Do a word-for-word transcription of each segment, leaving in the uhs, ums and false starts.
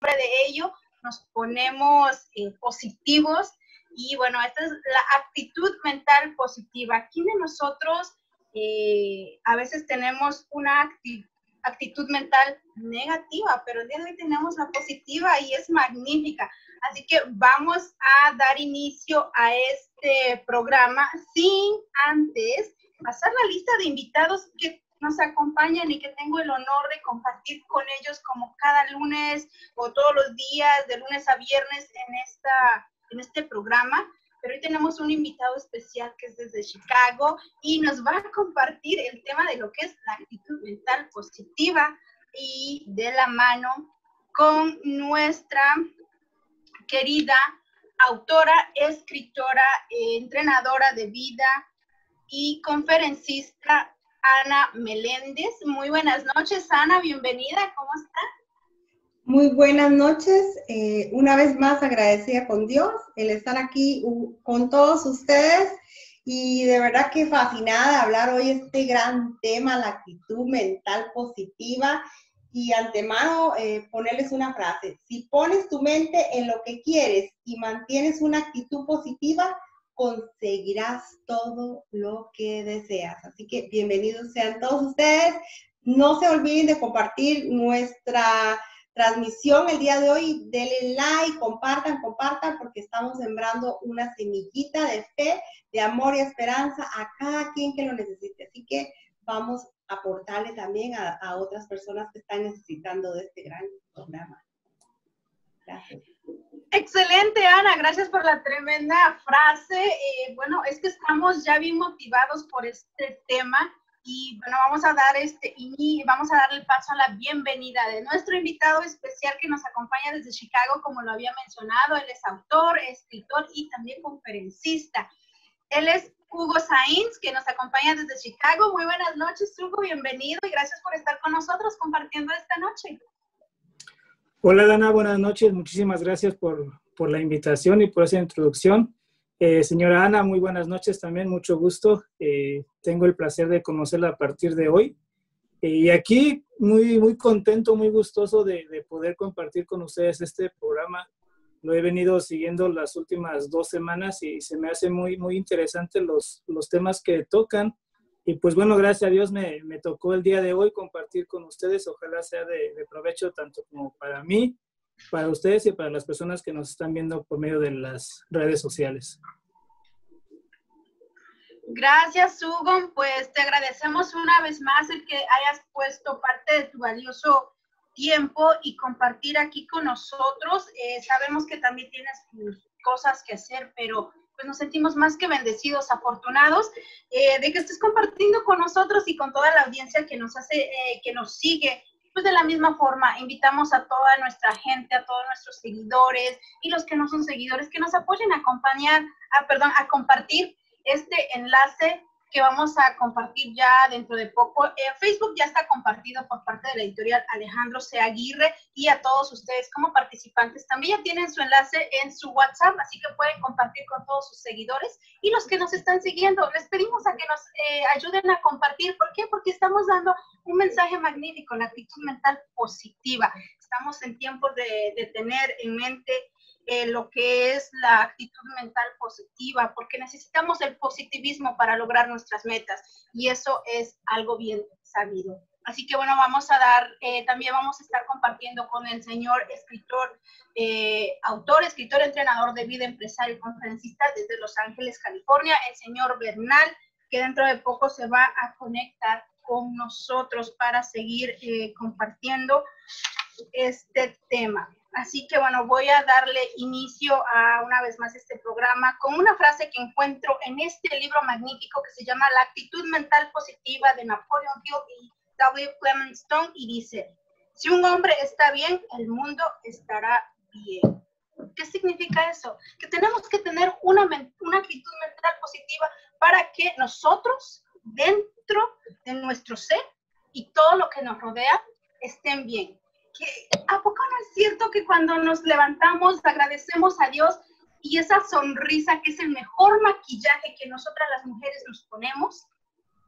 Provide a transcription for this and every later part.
de ello nos ponemos eh, positivos. Y bueno, esta es la actitud mental positiva. ¿Quién de nosotros eh, a veces tenemos una acti actitud mental negativa? Pero el día de hoy tenemos la positiva y es magnífica. Así que vamos a dar inicio a este programa sin antes pasar la lista de invitados que nos acompañan y que tengo el honor de compartir con ellos como cada lunes o todos los días, de lunes a viernes en esta... en este programa, pero hoy tenemos un invitado especial que es desde Chicago y nos va a compartir el tema de lo que es la actitud mental positiva y de la mano con nuestra querida autora, escritora, eh, entrenadora de vida y conferencista Ana Meléndez. Muy buenas noches, Ana, bienvenida, ¿cómo está? Muy buenas noches, eh, una vez más agradecida con Dios el estar aquí uh, con todos ustedes y de verdad que fascinada de hablar hoy este gran tema, la actitud mental positiva y antemano eh, ponerles una frase: si pones tu mente en lo que quieres y mantienes una actitud positiva, conseguirás todo lo que deseas. Así que bienvenidos sean todos ustedes, no se olviden de compartir nuestra transmisión el día de hoy, denle like, compartan, compartan, porque estamos sembrando una semillita de fe, de amor y esperanza a cada quien que lo necesite. Así que vamos a aportarle también a, a otras personas que están necesitando de este gran programa. Gracias. Excelente, Ana, gracias por la tremenda frase. Eh, bueno, es que estamos ya bien motivados por este tema. Y bueno, vamos a dar este y vamos a darle el paso a la bienvenida de nuestro invitado especial que nos acompaña desde Chicago, como lo había mencionado. Él es autor, escritor y también conferencista. Él es Hugo Sainz, que nos acompaña desde Chicago. Muy buenas noches, Hugo, bienvenido y gracias por estar con nosotros compartiendo esta noche. Hola, Dana, buenas noches. Muchísimas gracias por, por la invitación y por esa introducción. Eh, señora Ana, muy buenas noches también, mucho gusto. Eh, tengo el placer de conocerla a partir de hoy. Eh, y aquí muy, muy contento, muy gustoso de, de poder compartir con ustedes este programa. Lo he venido siguiendo las últimas dos semanas y se me hace muy, muy interesante los, los temas que tocan. Y pues bueno, gracias a Dios me, me tocó el día de hoy compartir con ustedes. Ojalá sea de, de provecho tanto como para mí, para ustedes y para las personas que nos están viendo por medio de las redes sociales. Gracias, Hugo. Pues te agradecemos una vez más el que hayas puesto parte de tu valioso tiempo y compartir aquí con nosotros. Eh, sabemos que también tienes tus cosas que hacer, pero pues nos sentimos más que bendecidos, afortunados eh, de que estés compartiendo con nosotros y con toda la audiencia que nos hace, eh, que nos sigue. Pues de la misma forma, invitamos a toda nuestra gente, a todos nuestros seguidores y los que no son seguidores, que nos apoyen a acompañar, a, perdón, a compartir este enlace que vamos a compartir ya dentro de poco. En Facebook ya está compartido por parte de la editorial Alejandro C. Aguirre y a todos ustedes como participantes también ya tienen su enlace en su WhatsApp, así que pueden compartir con todos sus seguidores y los que nos están siguiendo. Les pedimos a que nos eh, ayuden a compartir. ¿Por qué? Porque estamos dando un mensaje magnífico, la actitud mental positiva. Estamos en tiempos de, de tener en mente Eh, lo que es la actitud mental positiva, porque necesitamos el positivismo para lograr nuestras metas y eso es algo bien sabido. Así que bueno, vamos a dar, eh, también vamos a estar compartiendo con el señor escritor, eh, autor, escritor, entrenador de vida, empresario y conferencista desde Los Ángeles, California, el señor Bernal, que dentro de poco se va a conectar con nosotros para seguir eh, compartiendo este tema. Así que bueno, voy a darle inicio a una vez más este programa con una frase que encuentro en este libro magnífico que se llama La actitud mental positiva de Napoleon Hill y W. Clement Stone y dice: si un hombre está bien, el mundo estará bien. ¿Qué significa eso? Que tenemos que tener una, una actitud mental positiva para que nosotros, dentro de nuestro ser y todo lo que nos rodea, estén bien. Que, ¿a poco no es cierto que cuando nos levantamos agradecemos a Dios y esa sonrisa que es el mejor maquillaje que nosotras las mujeres nos ponemos?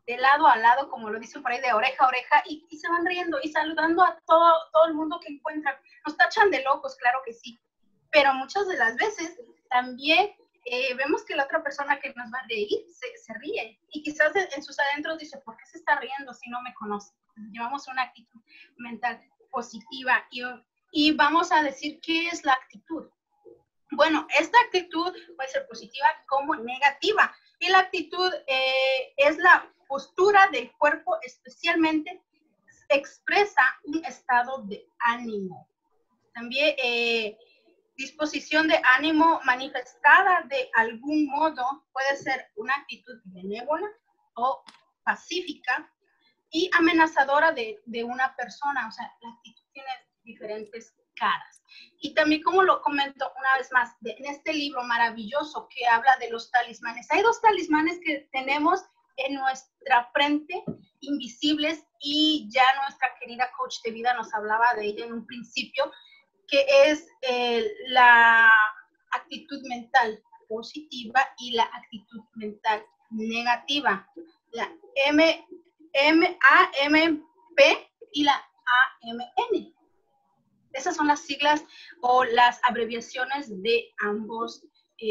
de lado a lado, como lo dicen por ahí, de oreja a oreja, y, y se van riendo y saludando a todo, todo el mundo que encuentran. Nos tachan de locos, claro que sí, pero muchas de las veces también eh, vemos que la otra persona que nos va a reír se, se ríe, y quizás en, en sus adentros dice, ¿por qué se está riendo si no me conoce? Llevamos una actitud mental positiva, y, y vamos a decir, ¿qué es la actitud? Bueno, esta actitud puede ser positiva como negativa, y la actitud eh, es la postura del cuerpo, especialmente expresa un estado de ánimo. También eh, disposición de ánimo manifestada de algún modo puede ser una actitud benévola o pacífica y amenazadora de, de una persona. O sea, la actitud tiene diferentes caras. Y también, como lo comento una vez más, de, en este libro maravilloso que habla de los talismanes, hay dos talismanes que tenemos en nuestra frente, invisibles, y ya nuestra querida coach de vida nos hablaba de ella en un principio, que es eh, la actitud mental positiva y la actitud mental negativa, la M, M, A, M, P y la A, M, N. Esas son las siglas o las abreviaciones de ambos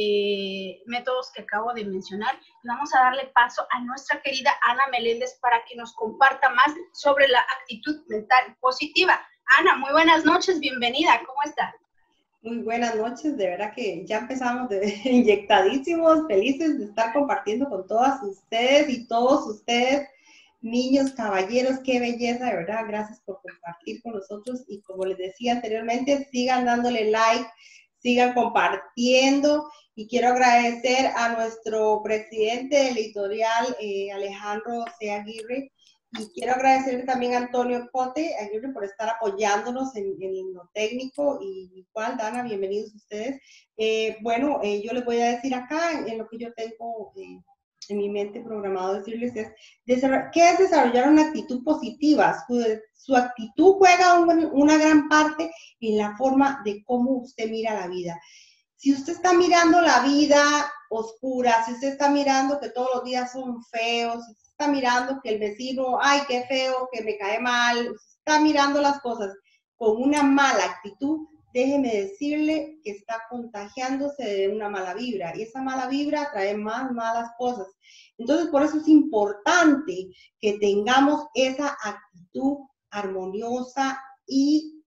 eh, métodos que acabo de mencionar. Vamos a darle paso a nuestra querida Ana Meléndez para que nos comparta más sobre la actitud mental positiva. Ana, muy buenas noches, bienvenida, ¿cómo está? Muy buenas noches, de verdad que ya empezamos de inyectadísimos, felices de estar compartiendo con todas ustedes y todos ustedes, niños, caballeros, qué belleza, de verdad, gracias por compartir con nosotros, y como les decía anteriormente, sigan dándole like, sigan compartiendo, y quiero agradecer a nuestro presidente del editorial, eh, Alejandro C. Aguirre, y quiero agradecer también a Antonio Cote Aguirre por estar apoyándonos en, en lo técnico, y igual, Dana, bienvenidos ustedes. Eh, bueno, eh, yo les voy a decir acá, en, en lo que yo tengo eh, en mi mente programado decirles es, ¿qué es desarrollar una actitud positiva? Su, su actitud juega un, una gran parte en la forma de cómo usted mira la vida. Si usted está mirando la vida oscura, si usted está mirando que todos los días son feos, si usted está mirando que el vecino, ay, qué feo, que me cae mal, si usted está mirando las cosas con una mala actitud, déjeme decirle que está contagiándose de una mala vibra, y esa mala vibra trae más malas cosas. Entonces, por eso es importante que tengamos esa actitud armoniosa y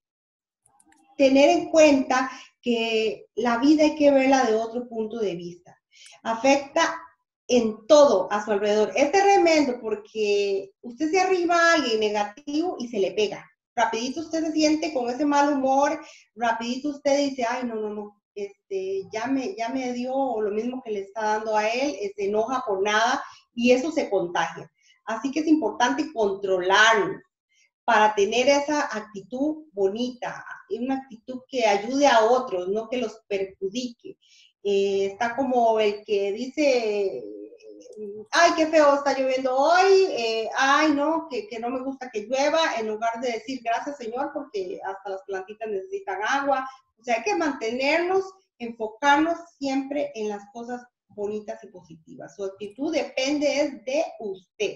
tener en cuenta que la vida hay que verla de otro punto de vista. Afecta en todo a su alrededor. Es tremendo porque usted se arriba a alguien negativo y se le pega. Rapidito usted se siente con ese mal humor, rapidito usted dice, ay, no, no, no, este, ya me, ya me dio lo mismo que le está dando a él, se enoja por nada, y eso se contagia. Así que es importante controlarlo para tener esa actitud bonita, una actitud que ayude a otros, no que los perjudique. Eh, está como el que dice, ay, qué feo está lloviendo hoy, eh, ay, no, que, que no me gusta que llueva, en lugar de decir gracias, Señor, porque hasta las plantitas necesitan agua. O sea, hay que mantenernos, enfocarnos siempre en las cosas bonitas y positivas. Su actitud depende es de usted.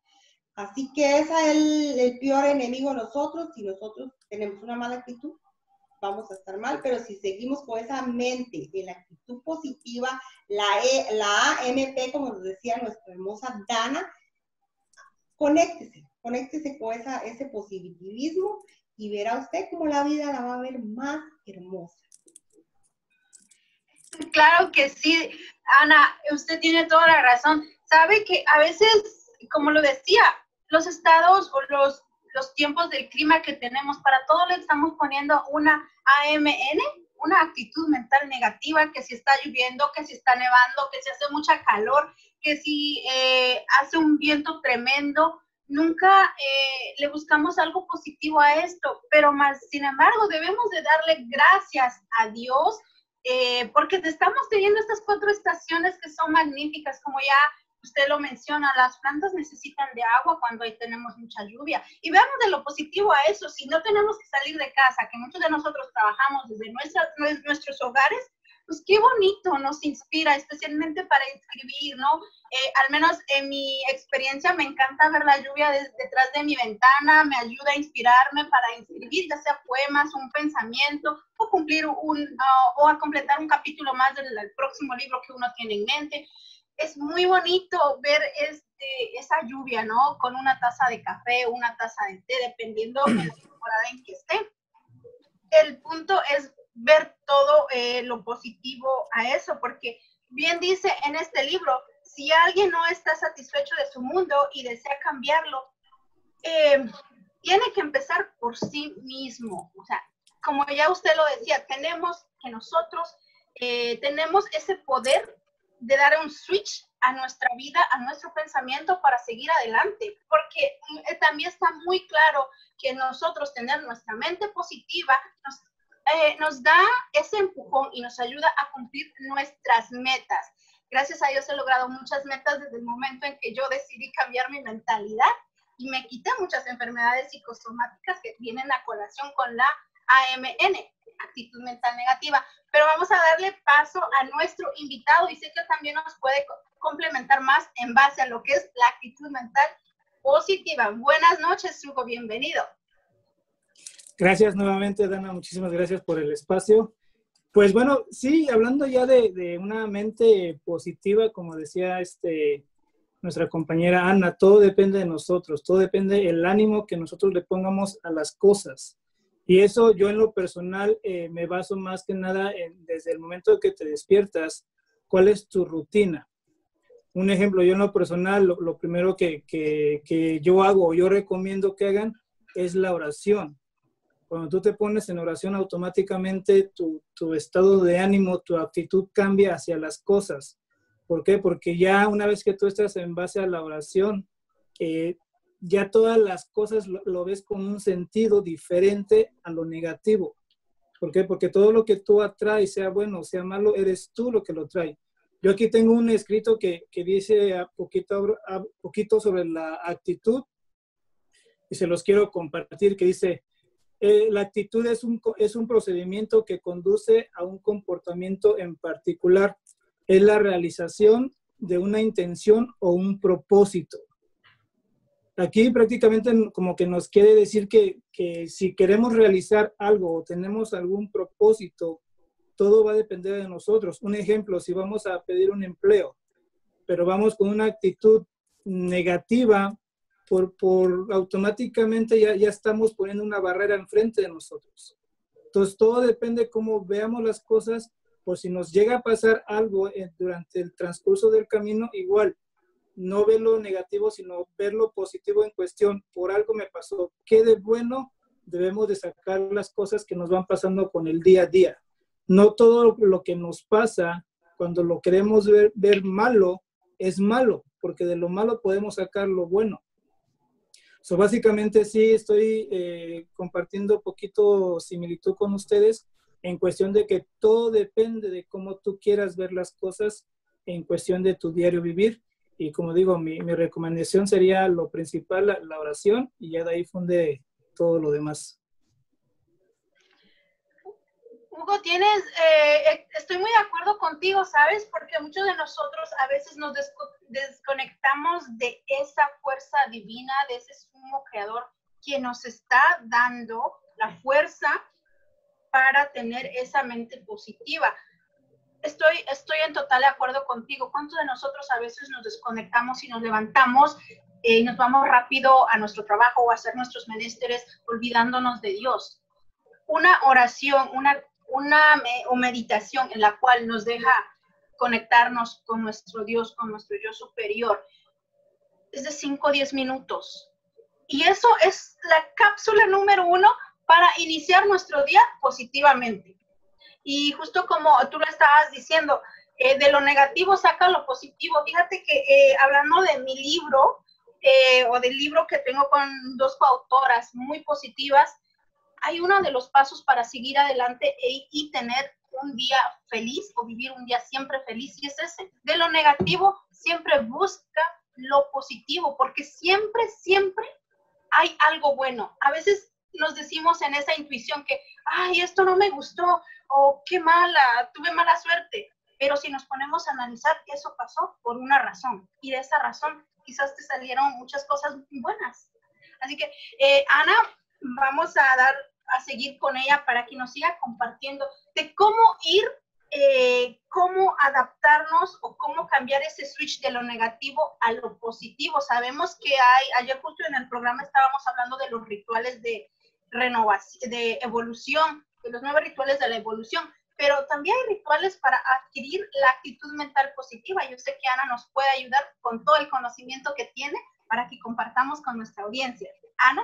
Así que ese es el, el peor enemigo de nosotros. Si nosotros tenemos una mala actitud, vamos a estar mal, pero si seguimos con esa mente de la actitud positiva, la, e, la A M P, como nos decía nuestra hermosa Dana, conéctese, conéctese con esa, ese positivismo, y verá usted cómo la vida la va a ver más hermosa. Claro que sí, Ana, usted tiene toda la razón. Sabe que a veces, como lo decía, los estados o los, los tiempos del clima que tenemos, para todo le estamos poniendo una A M N, una actitud mental negativa, que si está lloviendo, que si está nevando, que si hace mucha calor, que si eh, hace un viento tremendo. Nunca eh, le buscamos algo positivo a esto, pero más, sin embargo, debemos de darle gracias a Dios eh, porque estamos teniendo estas cuatro estaciones que son magníficas, como ya usted lo menciona. Las plantas necesitan de agua cuando ahí tenemos mucha lluvia. Y veamos de lo positivo a eso. Si no tenemos que salir de casa, que muchos de nosotros trabajamos desde nuestras, nuestros hogares, pues qué bonito, nos inspira, especialmente para escribir, ¿no? Eh, al menos en mi experiencia me encanta ver la lluvia de, detrás de mi ventana, me ayuda a inspirarme para escribir, ya sea poemas, un pensamiento, o cumplir un, uh, o a completar un capítulo más del, del próximo libro que uno tiene en mente. Es muy bonito ver este, esa lluvia, ¿no? Con una taza de café, una taza de té, dependiendo de la temporada en que esté. El punto es ver todo eh, lo positivo a eso, porque bien dice en este libro, si alguien no está satisfecho de su mundo y desea cambiarlo, eh, tiene que empezar por sí mismo. O sea, como ya usted lo decía, tenemos que nosotros, eh, tenemos ese poder de dar un switch a nuestra vida, a nuestro pensamiento para seguir adelante, porque eh, también está muy claro que nosotros tener nuestra mente positiva nos Eh, nos da ese empujón y nos ayuda a cumplir nuestras metas. Gracias a Dios he logrado muchas metas desde el momento en que yo decidí cambiar mi mentalidad y me quité muchas enfermedades psicosomáticas que vienen a colación con la A M N, actitud mental negativa. Pero vamos a darle paso a nuestro invitado y sé que también nos puede complementar más en base a lo que es la actitud mental positiva. Buenas noches, Hugo, bienvenido. Gracias nuevamente, Dana, muchísimas gracias por el espacio. Pues bueno, sí, hablando ya de, de una mente positiva, como decía este, nuestra compañera Ana, todo depende de nosotros, todo depende del ánimo que nosotros le pongamos a las cosas. Y eso yo en lo personal eh, me baso más que nada en, desde el momento que te despiertas, ¿cuál es tu rutina? Un ejemplo, yo en lo personal, lo, lo primero que, que, que yo hago o yo recomiendo que hagan es la oración. Cuando tú te pones en oración, automáticamente tu, tu estado de ánimo, tu actitud cambia hacia las cosas. ¿Por qué? Porque ya una vez que tú estás en base a la oración, eh, ya todas las cosas lo, lo ves con un sentido diferente a lo negativo. ¿Por qué? Porque todo lo que tú atraes, sea bueno o sea malo, eres tú lo que lo trae. Yo aquí tengo un escrito que, que dice a poquito, a poquito sobre la actitud y se los quiero compartir, que dice: Eh, la actitud es un, es un procedimiento que conduce a un comportamiento en particular. Es la realización de una intención o un propósito. Aquí prácticamente como que nos quiere decir que, que si queremos realizar algo o tenemos algún propósito, todo va a depender de nosotros. Un ejemplo, si vamos a pedir un empleo, pero vamos con una actitud negativa, Por, por automáticamente ya, ya estamos poniendo una barrera enfrente de nosotros. Entonces, todo depende de cómo veamos las cosas, por si nos llega a pasar algo eh, durante el transcurso del camino, igual, no ver lo negativo, sino ver lo positivo en cuestión. Por algo me pasó. ¿Qué de bueno debemos de sacar las cosas que nos van pasando con el día a día? No todo lo que nos pasa, cuando lo queremos ver, ver malo, es malo, porque de lo malo podemos sacar lo bueno. So, básicamente sí estoy eh, compartiendo un poquito similitud con ustedes en cuestión de que todo depende de cómo tú quieras ver las cosas en cuestión de tu diario vivir. Y como digo, mi, mi recomendación sería lo principal, la, la oración, y ya de ahí funde todo lo demás. Hugo, tienes, eh, estoy muy de acuerdo contigo, ¿sabes? Porque muchos de nosotros a veces nos desconectamos de esa fuerza divina, de ese sumo creador que nos está dando la fuerza para tener esa mente positiva. Estoy, estoy en total de acuerdo contigo. ¿Cuántos de nosotros a veces nos desconectamos y nos levantamos y eh, nos vamos rápido a nuestro trabajo o a hacer nuestros menesteres olvidándonos de Dios? Una oración, una una o meditación en la cual nos deja conectarnos con nuestro Dios, con nuestro yo superior, es de cinco a diez minutos. Y eso es la cápsula número uno para iniciar nuestro día positivamente. Y justo como tú lo estabas diciendo, eh, de lo negativo saca lo positivo. Fíjate que eh, hablando de mi libro, eh, o del libro que tengo con dos coautoras muy positivas, hay uno de los pasos para seguir adelante y, y tener un día feliz o vivir un día siempre feliz, y es ese. De lo negativo, siempre busca lo positivo, porque siempre, siempre hay algo bueno. A veces nos decimos en esa intuición que, ay, esto no me gustó, o qué mala, tuve mala suerte. Pero si nos ponemos a analizar, eso pasó por una razón, y de esa razón quizás te salieron muchas cosas buenas. Así que, eh, Ana, vamos a dar, a seguir con ella para que nos siga compartiendo de cómo ir, eh, cómo adaptarnos o cómo cambiar ese switch de lo negativo a lo positivo. Sabemos que hay, ayer justo en el programa estábamos hablando de los rituales de renovación, de evolución, de los nuevos rituales de la evolución, pero también hay rituales para adquirir la actitud mental positiva. Yo sé que Ana nos puede ayudar con todo el conocimiento que tiene para que compartamos con nuestra audiencia. Ana.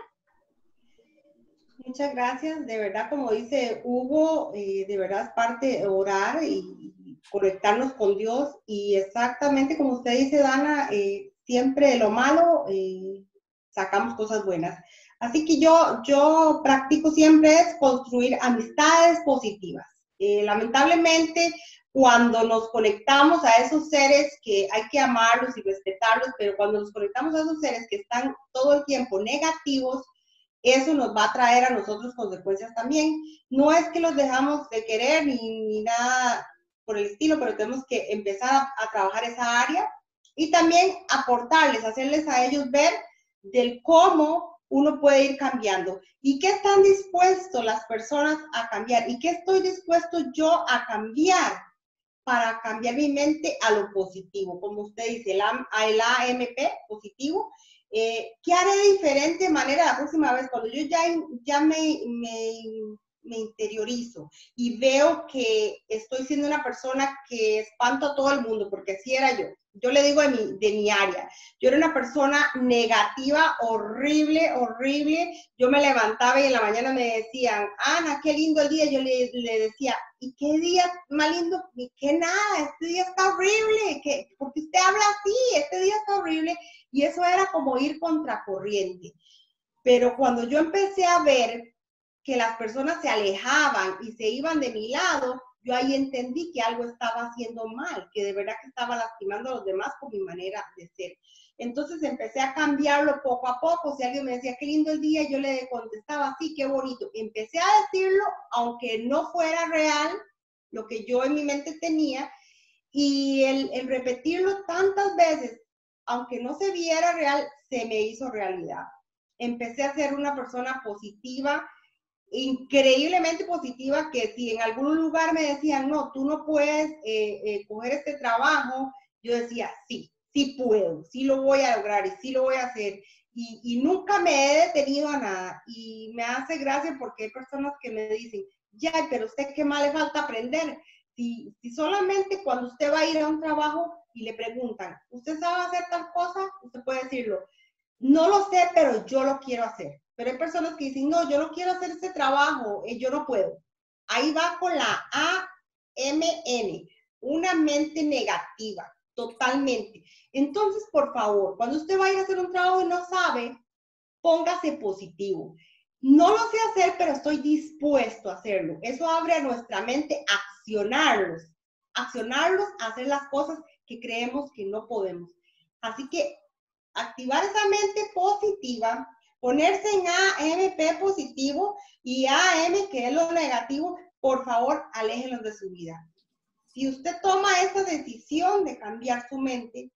Muchas gracias. De verdad, como dice Hugo, eh, de verdad es parte de orar y, y conectarnos con Dios. Y exactamente como usted dice, Dana, eh, siempre de lo malo eh, sacamos cosas buenas. Así que yo, yo practico siempre es construir amistades positivas. Eh, lamentablemente, cuando nos conectamos a esos seres que hay que amarlos y respetarlos, pero cuando nos conectamos a esos seres que están todo el tiempo negativos, eso nos va a traer a nosotros consecuencias también. No es que los dejamos de querer ni, ni nada por el estilo, pero tenemos que empezar a, a trabajar esa área y también aportarles, hacerles a ellos ver del cómo uno puede ir cambiando y qué están dispuestos las personas a cambiar y qué estoy dispuesto yo a cambiar para cambiar mi mente a lo positivo, como usted dice, el A M P positivo. Eh, ¿Qué haré de diferente manera la próxima vez? Cuando yo ya, ya me, me, me interiorizo y veo que estoy siendo una persona que espanto a todo el mundo, porque así era yo. Yo le digo de mi, de mi área. Yo era una persona negativa, horrible, horrible. Yo me levantaba y en la mañana me decían, Ana, qué lindo el día. Yo le, le decía, ¿y qué día más lindo? ¿Y qué nada? Este día está horrible. ¿Qué? Porque usted habla así, este día está horrible. Y eso era como ir contracorriente. Pero cuando yo empecé a ver que las personas se alejaban y se iban de mi lado, yo ahí entendí que algo estaba haciendo mal, que de verdad que estaba lastimando a los demás con mi manera de ser. Entonces empecé a cambiarlo poco a poco. Si alguien me decía, qué lindo el día, yo le contestaba, sí, qué bonito. Empecé a decirlo, aunque no fuera real, lo que yo en mi mente tenía, y el, el repetirlo tantas veces, aunque no se viera real, se me hizo realidad. Empecé a ser una persona positiva, increíblemente positiva, que si en algún lugar me decían, no, tú no puedes eh, eh, coger este trabajo, yo decía, sí, sí puedo, sí lo voy a lograr y sí lo voy a hacer. Y, y nunca me he detenido a nada. Y me hace gracia porque hay personas que me dicen, ya, pero usted qué más le falta aprender. Si, si solamente cuando usted va a ir a un trabajo y le preguntan, ¿usted sabe hacer tal cosa? Usted puede decirlo, no lo sé, pero yo lo quiero hacer. Pero hay personas que dicen, no, yo no quiero hacer ese trabajo, eh, yo no puedo. Ahí va con la A M N, una mente negativa, totalmente. Entonces, por favor, cuando usted vaya a hacer un trabajo y no sabe, póngase positivo. No lo sé hacer, pero estoy dispuesto a hacerlo. Eso abre a nuestra mente a accionarlos, accionarlos a hacer las cosas que creemos que no podemos. Así que activar esa mente positiva, ponerse en A M P positivo y A M, que es lo negativo, por favor, aléjenlos de su vida. Si usted toma esa decisión de cambiar su mente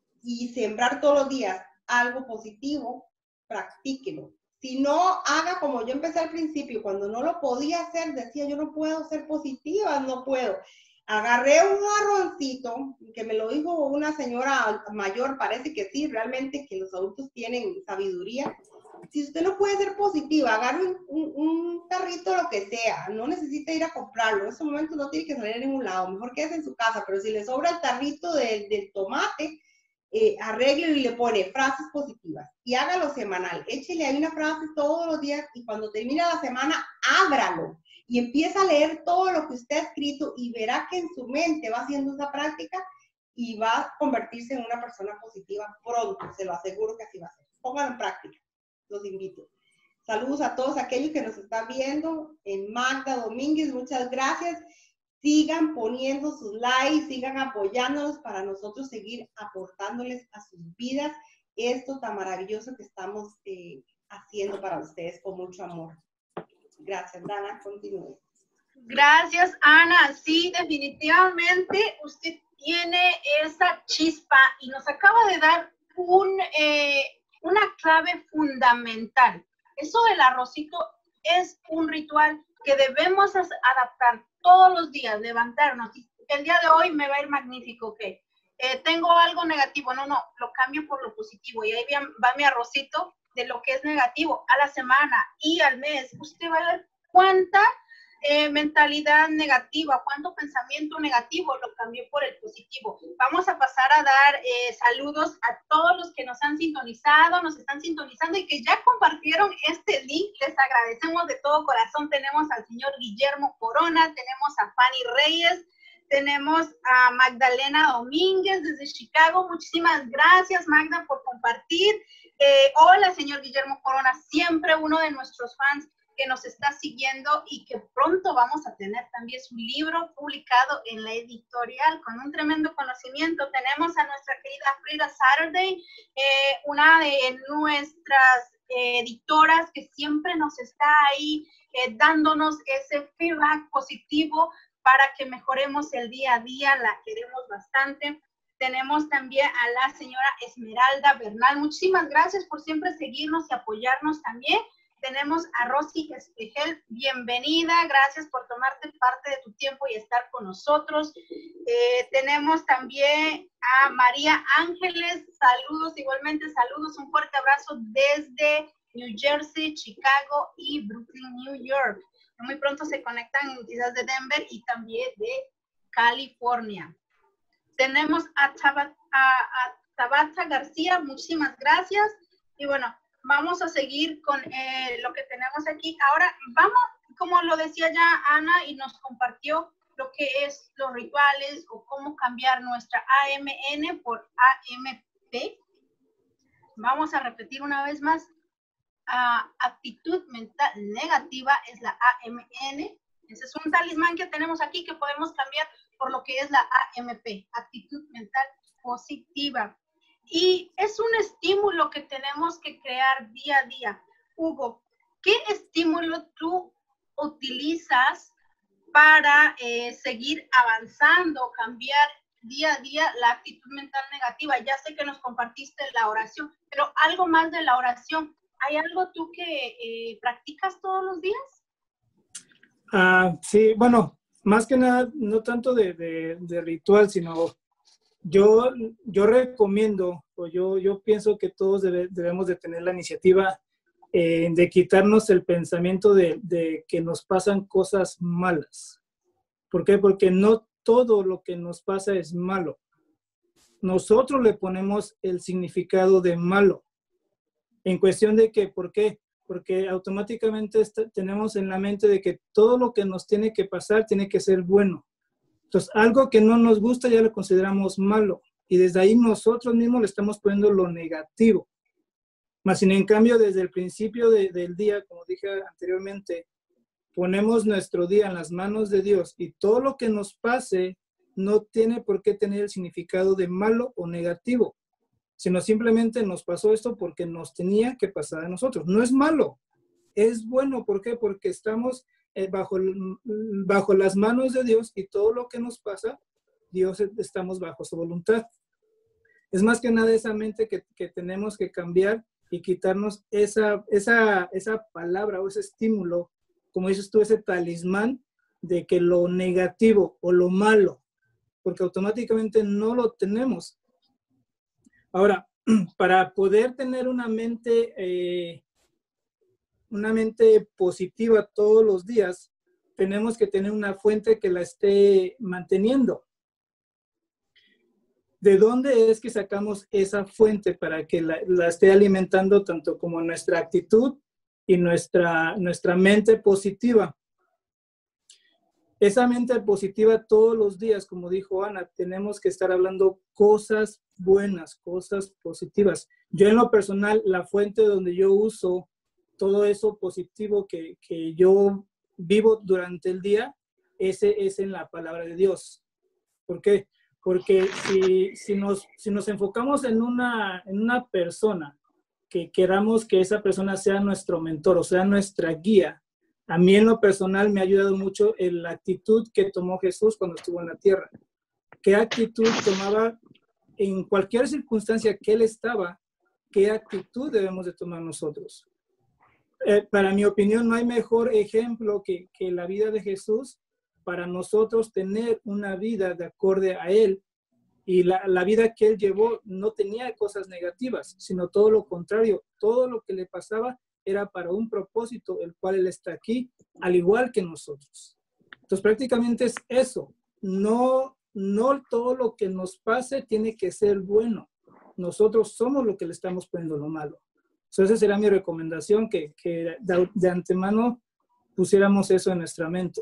y sembrar todos los días algo positivo, practíquelo. Si no, haga como yo empecé al principio, cuando no lo podía hacer, decía, yo no puedo ser positiva, no puedo. Agarré un jarroncito, que me lo dijo una señora mayor, parece que sí, realmente que los adultos tienen sabiduría. Si usted no puede ser positiva, agarre un, un, un tarrito, lo que sea, no necesita ir a comprarlo, en ese momento no tiene que salir a ningún lado, mejor quédese en su casa, pero si le sobra el tarrito de, del tomate, eh, arréglelo y le pone frases positivas y hágalo semanal, échele ahí una frase todos los días y cuando termina la semana, ábralo y empieza a leer todo lo que usted ha escrito y verá que en su mente va haciendo esa práctica y va a convertirse en una persona positiva pronto, se lo aseguro que así va a ser. Pónganlo en práctica, los invito. Saludos a todos aquellos que nos están viendo. En Magda Domínguez, muchas gracias. Sigan poniendo sus likes, sigan apoyándonos para nosotros seguir aportándoles a sus vidas esto tan maravilloso que estamos eh, haciendo para ustedes con mucho amor. Gracias, Dana, continúe. Gracias, Ana. Sí, definitivamente usted tiene esa chispa y nos acaba de dar un, eh, una clave fundamental. Eso del arrocito es un ritual que debemos adaptar todos los días, levantarnos. El día de hoy me va a ir magnífico, ¿ok? Eh, tengo algo negativo, no, no, lo cambio por lo positivo y ahí va mi arrocito de lo que es negativo a la semana y al mes. Usted va a ver cuánta eh, mentalidad negativa, cuánto pensamiento negativo lo cambió por el positivo. Vamos a pasar a dar eh, saludos a todos los que nos han sintonizado, nos están sintonizando y que ya compartieron este link. Les agradecemos de todo corazón. Tenemos al señor Guillermo Corona, tenemos a Fanny Reyes, tenemos a Magdalena Domínguez desde Chicago. Muchísimas gracias, Magda, por compartir. Eh, hola, señor Guillermo Corona, siempre uno de nuestros fans que nos está siguiendo y que pronto vamos a tener también su libro publicado en la editorial con un tremendo conocimiento. Tenemos a nuestra querida Frida Saturday, eh, una de nuestras eh, editoras que siempre nos está ahí eh, dándonos ese feedback positivo para que mejoremos el día a día. La queremos bastante. Tenemos también a la señora Esmeralda Bernal. Muchísimas gracias por siempre seguirnos y apoyarnos también. Tenemos a Rosy Espejel, bienvenida, gracias por tomarte parte de tu tiempo y estar con nosotros. Eh, tenemos también a María Ángeles, saludos, igualmente saludos, un fuerte abrazo desde New Jersey, Chicago y Brooklyn, New York. Muy pronto se conectan quizás de Denver y también de California. Tenemos a Tabata, a, a Tabata García, muchísimas gracias. Y bueno, vamos a seguir con eh, lo que tenemos aquí. Ahora vamos, como lo decía ya Ana y nos compartió lo que es los rituales o cómo cambiar nuestra A M N por A M P. Vamos a repetir una vez más. Uh, actitud mental negativa es la A M N. Ese es un talismán que tenemos aquí que podemos cambiar por lo que es la A M P, actitud mental positiva. Y es un estímulo que tenemos que crear día a día. Hugo, ¿qué estímulo tú utilizas para eh, seguir avanzando, cambiar día a día la actitud mental negativa? Ya sé que nos compartiste la oración, pero algo más de la oración. ¿Hay algo tú que eh, practicas todos los días? Ah, sí, bueno, más que nada, no tanto de, de, de ritual, sino yo, yo recomiendo, o yo, yo pienso que todos debe, debemos de tener la iniciativa eh, de quitarnos el pensamiento de, de que nos pasan cosas malas. ¿Por qué? Porque no todo lo que nos pasa es malo. Nosotros le ponemos el significado de malo. En cuestión de que, ¿por qué? Porque automáticamente está, tenemos en la mente de que todo lo que nos tiene que pasar tiene que ser bueno. Entonces, algo que no nos gusta ya lo consideramos malo. Y desde ahí nosotros mismos le estamos poniendo lo negativo. Más sin en cambio, desde el principio de, del día, como dije anteriormente, ponemos nuestro día en las manos de Dios y todo lo que nos pase no tiene por qué tener el significado de malo o negativo, sino simplemente nos pasó esto porque nos tenía que pasar a nosotros. No es malo, es bueno. ¿Por qué? Porque estamos eh, bajo, bajo las manos de Dios y todo lo que nos pasa, Dios estamos bajo su voluntad. Es más que nada esa mente que, que tenemos que cambiar y quitarnos esa, esa, esa palabra o ese estímulo, como dices tú, ese talismán de que lo negativo o lo malo, porque automáticamente no lo tenemos. Ahora, para poder tener una mente, eh, una mente positiva todos los días, tenemos que tener una fuente que la esté manteniendo. ¿De dónde es que sacamos esa fuente para que la, la esté alimentando tanto como nuestra actitud y nuestra, nuestra mente positiva? Esa mente positiva todos los días, como dijo Ana, tenemos que estar hablando cosas buenas, cosas positivas. Yo en lo personal, la fuente donde yo uso todo eso positivo que, que yo vivo durante el día, ese es en la palabra de Dios. ¿Por qué? Porque si, si, nos, si nos enfocamos en una, en una persona que queramos que esa persona sea nuestro mentor o sea nuestra guía, A mí en lo personal me ha ayudado mucho en la actitud que tomó Jesús cuando estuvo en la tierra. ¿Qué actitud tomaba en cualquier circunstancia que él estaba? ¿Qué actitud debemos de tomar nosotros? Eh, para mi opinión, no hay mejor ejemplo que, que la vida de Jesús para nosotros tener una vida de acorde a él. Y la, la vida que él llevó no tenía cosas negativas, sino todo lo contrario. Todo lo que le pasaba era para un propósito, el cual él está aquí, al igual que nosotros. Entonces, prácticamente es eso. No, no todo lo que nos pase tiene que ser bueno. Nosotros somos lo que le estamos poniendo lo malo. Entonces, esa será mi recomendación, que, que de, de antemano pusiéramos eso en nuestra mente.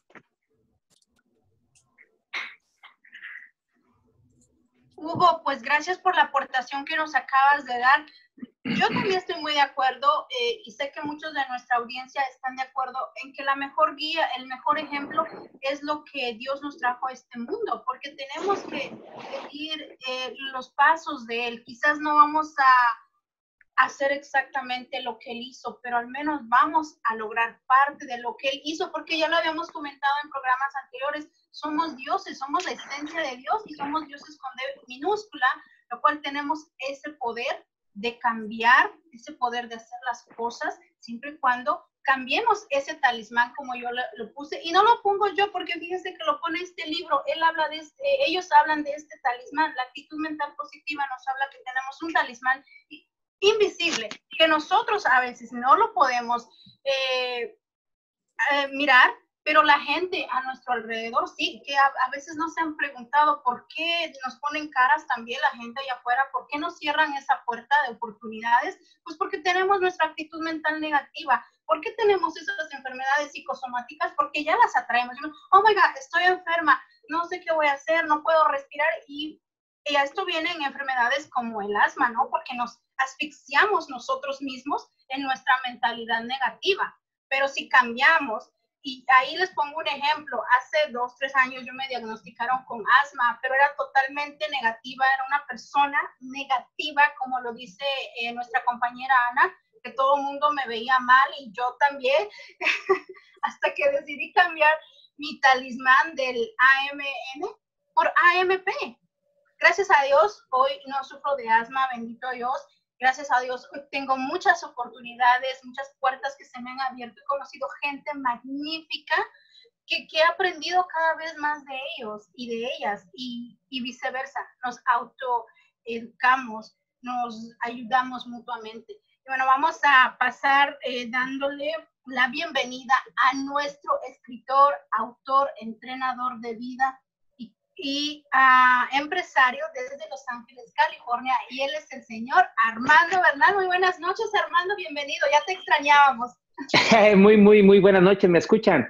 Hugo, pues gracias por la aportación que nos acabas de dar. Yo también estoy muy de acuerdo eh, y sé que muchos de nuestra audiencia están de acuerdo en que la mejor guía, el mejor ejemplo es lo que Dios nos trajo a este mundo, porque tenemos que seguir eh, los pasos de Él. Quizás no vamos a hacer exactamente lo que Él hizo, pero al menos vamos a lograr parte de lo que Él hizo, porque ya lo habíamos comentado en programas anteriores, somos dioses, somos la esencia de Dios y somos dioses con D minúscula, lo cual tenemos ese poder de cambiar, ese poder de hacer las cosas, siempre y cuando cambiemos ese talismán como yo lo, lo puse, y no lo pongo yo porque fíjense que lo pone este libro, él habla de este, ellos hablan de este talismán, la actitud mental positiva nos habla que tenemos un talismán invisible, que nosotros a veces no lo podemos eh, eh, mirar, pero la gente a nuestro alrededor sí, que a, a veces nos han preguntado por qué nos ponen caras también la gente allá afuera, por qué nos cierran esa puerta de oportunidades, pues porque tenemos nuestra actitud mental negativa. ¿Por qué tenemos esas enfermedades psicosomáticas? Porque ya las atraemos. Oh my God, estoy enferma, no sé qué voy a hacer, no puedo respirar, y, y a esto vienen enfermedades como el asma, ¿no? Porque nos asfixiamos nosotros mismos en nuestra mentalidad negativa. Pero si cambiamos, y ahí les pongo un ejemplo, hace dos, tres años yo me diagnosticaron con asma, pero era totalmente negativa, era una persona negativa, como lo dice eh, nuestra compañera Ana, que todo el mundo me veía mal y yo también, hasta que decidí cambiar mi talismán del A M N por A M P. Gracias a Dios, hoy no sufro de asma, bendito Dios. Gracias a Dios, hoy tengo muchas oportunidades, muchas puertas que se me han abierto. He conocido gente magnífica que, que he aprendido cada vez más de ellos y de ellas y, y viceversa. Nos autoeducamos, nos ayudamos mutuamente. Y bueno, vamos a pasar eh, dándole la bienvenida a nuestro escritor, autor, entrenador de vida y, y uh, empresario desde Los Ángeles, California. Y él es el señor Armando Bernal. Muy buenas noches, Armando, bienvenido. Ya te extrañábamos. Muy, muy, muy buenas noches. ¿Me escuchan?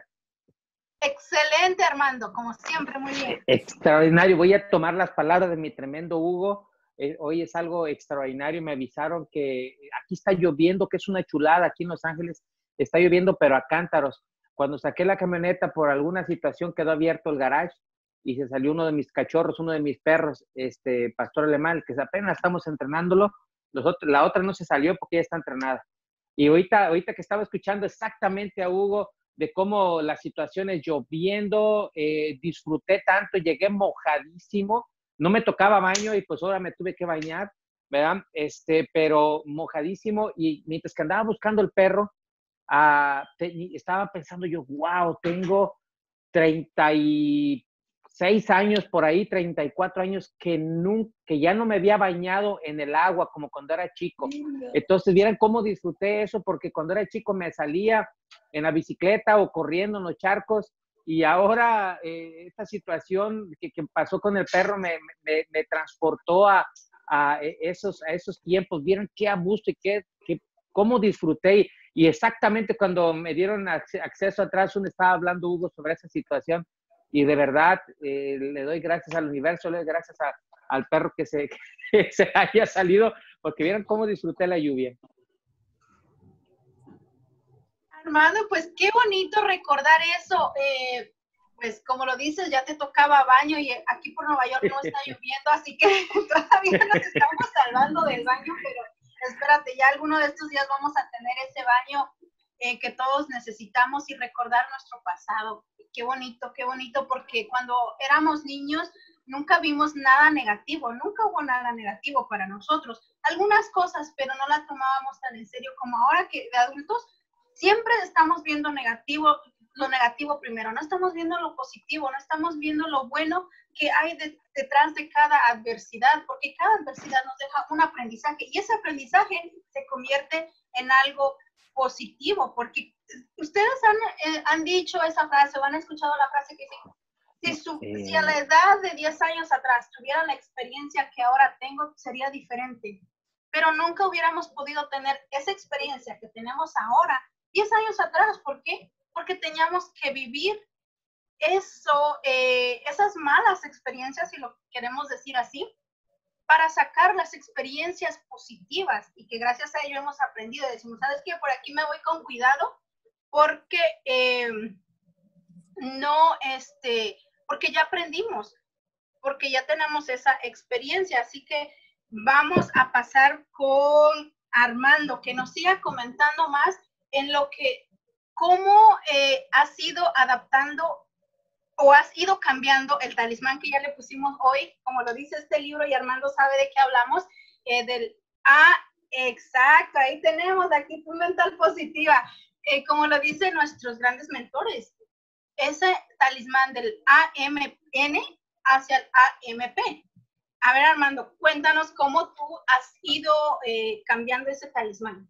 Excelente, Armando, como siempre, muy bien. Extraordinario. Voy a tomar las palabras de mi tremendo Hugo. Eh, hoy es algo extraordinario. Me avisaron que aquí está lloviendo, que es una chulada. Aquí en Los Ángeles está lloviendo, pero a cántaros. Cuando saqué la camioneta, por alguna situación quedó abierto el garage y se salió uno de mis cachorros, uno de mis perros, este pastor alemán, que apenas estamos entrenándolo. Los otros, la otra no se salió porque ya está entrenada. Y ahorita, ahorita que estaba escuchando exactamente a Hugo de cómo las situaciones lloviendo, eh, disfruté tanto, llegué mojadísimo. No me tocaba baño y pues ahora me tuve que bañar, ¿verdad? Este, pero mojadísimo, y mientras que andaba buscando el perro, uh, te, estaba pensando yo, wow, tengo treinta y seis años por ahí, treinta y cuatro años que, nunca, que ya no me había bañado en el agua como cuando era chico. Entonces, vieran cómo disfruté eso, porque cuando era chico me salía en la bicicleta o corriendo en los charcos. Y ahora eh, esta situación que, que pasó con el perro me, me, me transportó a, a, esos, a esos tiempos. Vieron qué a gusto y qué, qué, cómo disfruté. Y, y exactamente cuando me dieron acceso atrás, donde estaba hablando Hugo sobre esa situación. Y de verdad eh, le doy gracias al universo, le doy gracias a, al perro que se, que se haya salido, porque vieron cómo disfruté la lluvia. Armando, pues qué bonito recordar eso. Eh, pues como lo dices, ya te tocaba baño y aquí por Nueva York no está lloviendo, así que todavía nos estamos salvando del baño, pero espérate, ya alguno de estos días vamos a tener ese baño eh, que todos necesitamos y recordar nuestro pasado. Qué bonito, qué bonito, porque cuando éramos niños nunca vimos nada negativo, nunca hubo nada negativo para nosotros. Algunas cosas, pero no las tomábamos tan en serio como ahora que de adultos siempre estamos viendo negativo, lo negativo primero, no estamos viendo lo positivo, no estamos viendo lo bueno que hay de, detrás de cada adversidad, porque cada adversidad nos deja un aprendizaje y ese aprendizaje se convierte en algo positivo, porque ustedes han, eh, han dicho esa frase o han escuchado la frase que dice, si, su, Sí. si a la edad de diez años atrás tuviera la experiencia que ahora tengo, sería diferente, pero nunca hubiéramos podido tener esa experiencia que tenemos ahora diez años atrás. ¿Por qué? Porque teníamos que vivir eso, eh, esas malas experiencias, si lo queremos decir así, para sacar las experiencias positivas y que gracias a ello hemos aprendido. Decimos, ¿sabes qué? Por aquí me voy con cuidado porque eh, no, este, porque ya aprendimos, porque ya tenemos esa experiencia. Así que vamos a pasar con Armando, que nos siga comentando más en lo que, cómo eh, has ido adaptando o has ido cambiando el talismán que ya le pusimos hoy, como lo dice este libro, y Armando sabe de qué hablamos, eh, del A, exacto, ahí tenemos aquí tu mental positiva, eh, como lo dicen nuestros grandes mentores, ese talismán del A M N hacia el A M P. A ver, Armando, cuéntanos cómo tú has ido eh, cambiando ese talismán.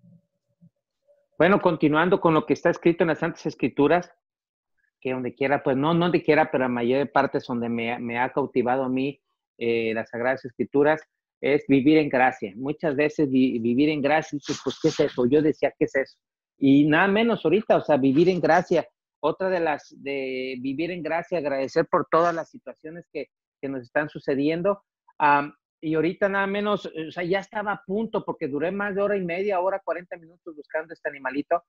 Bueno, continuando con lo que está escrito en las Santas Escrituras, que donde quiera, pues no, no donde quiera, pero la mayor parte es donde me, me ha cautivado a mí eh, las Sagradas Escrituras, es vivir en gracia. Muchas veces vi, vivir en gracia, dices, pues, ¿qué es eso? Yo decía, ¿qué es eso? Y nada menos ahorita, o sea, vivir en gracia. Otra de las, de vivir en gracia, agradecer por todas las situaciones que, que nos están sucediendo. Um, y ahorita nada menos, o sea, ya estaba a punto, porque duré más de hora y media, hora, cuarenta minutos buscando este animalito,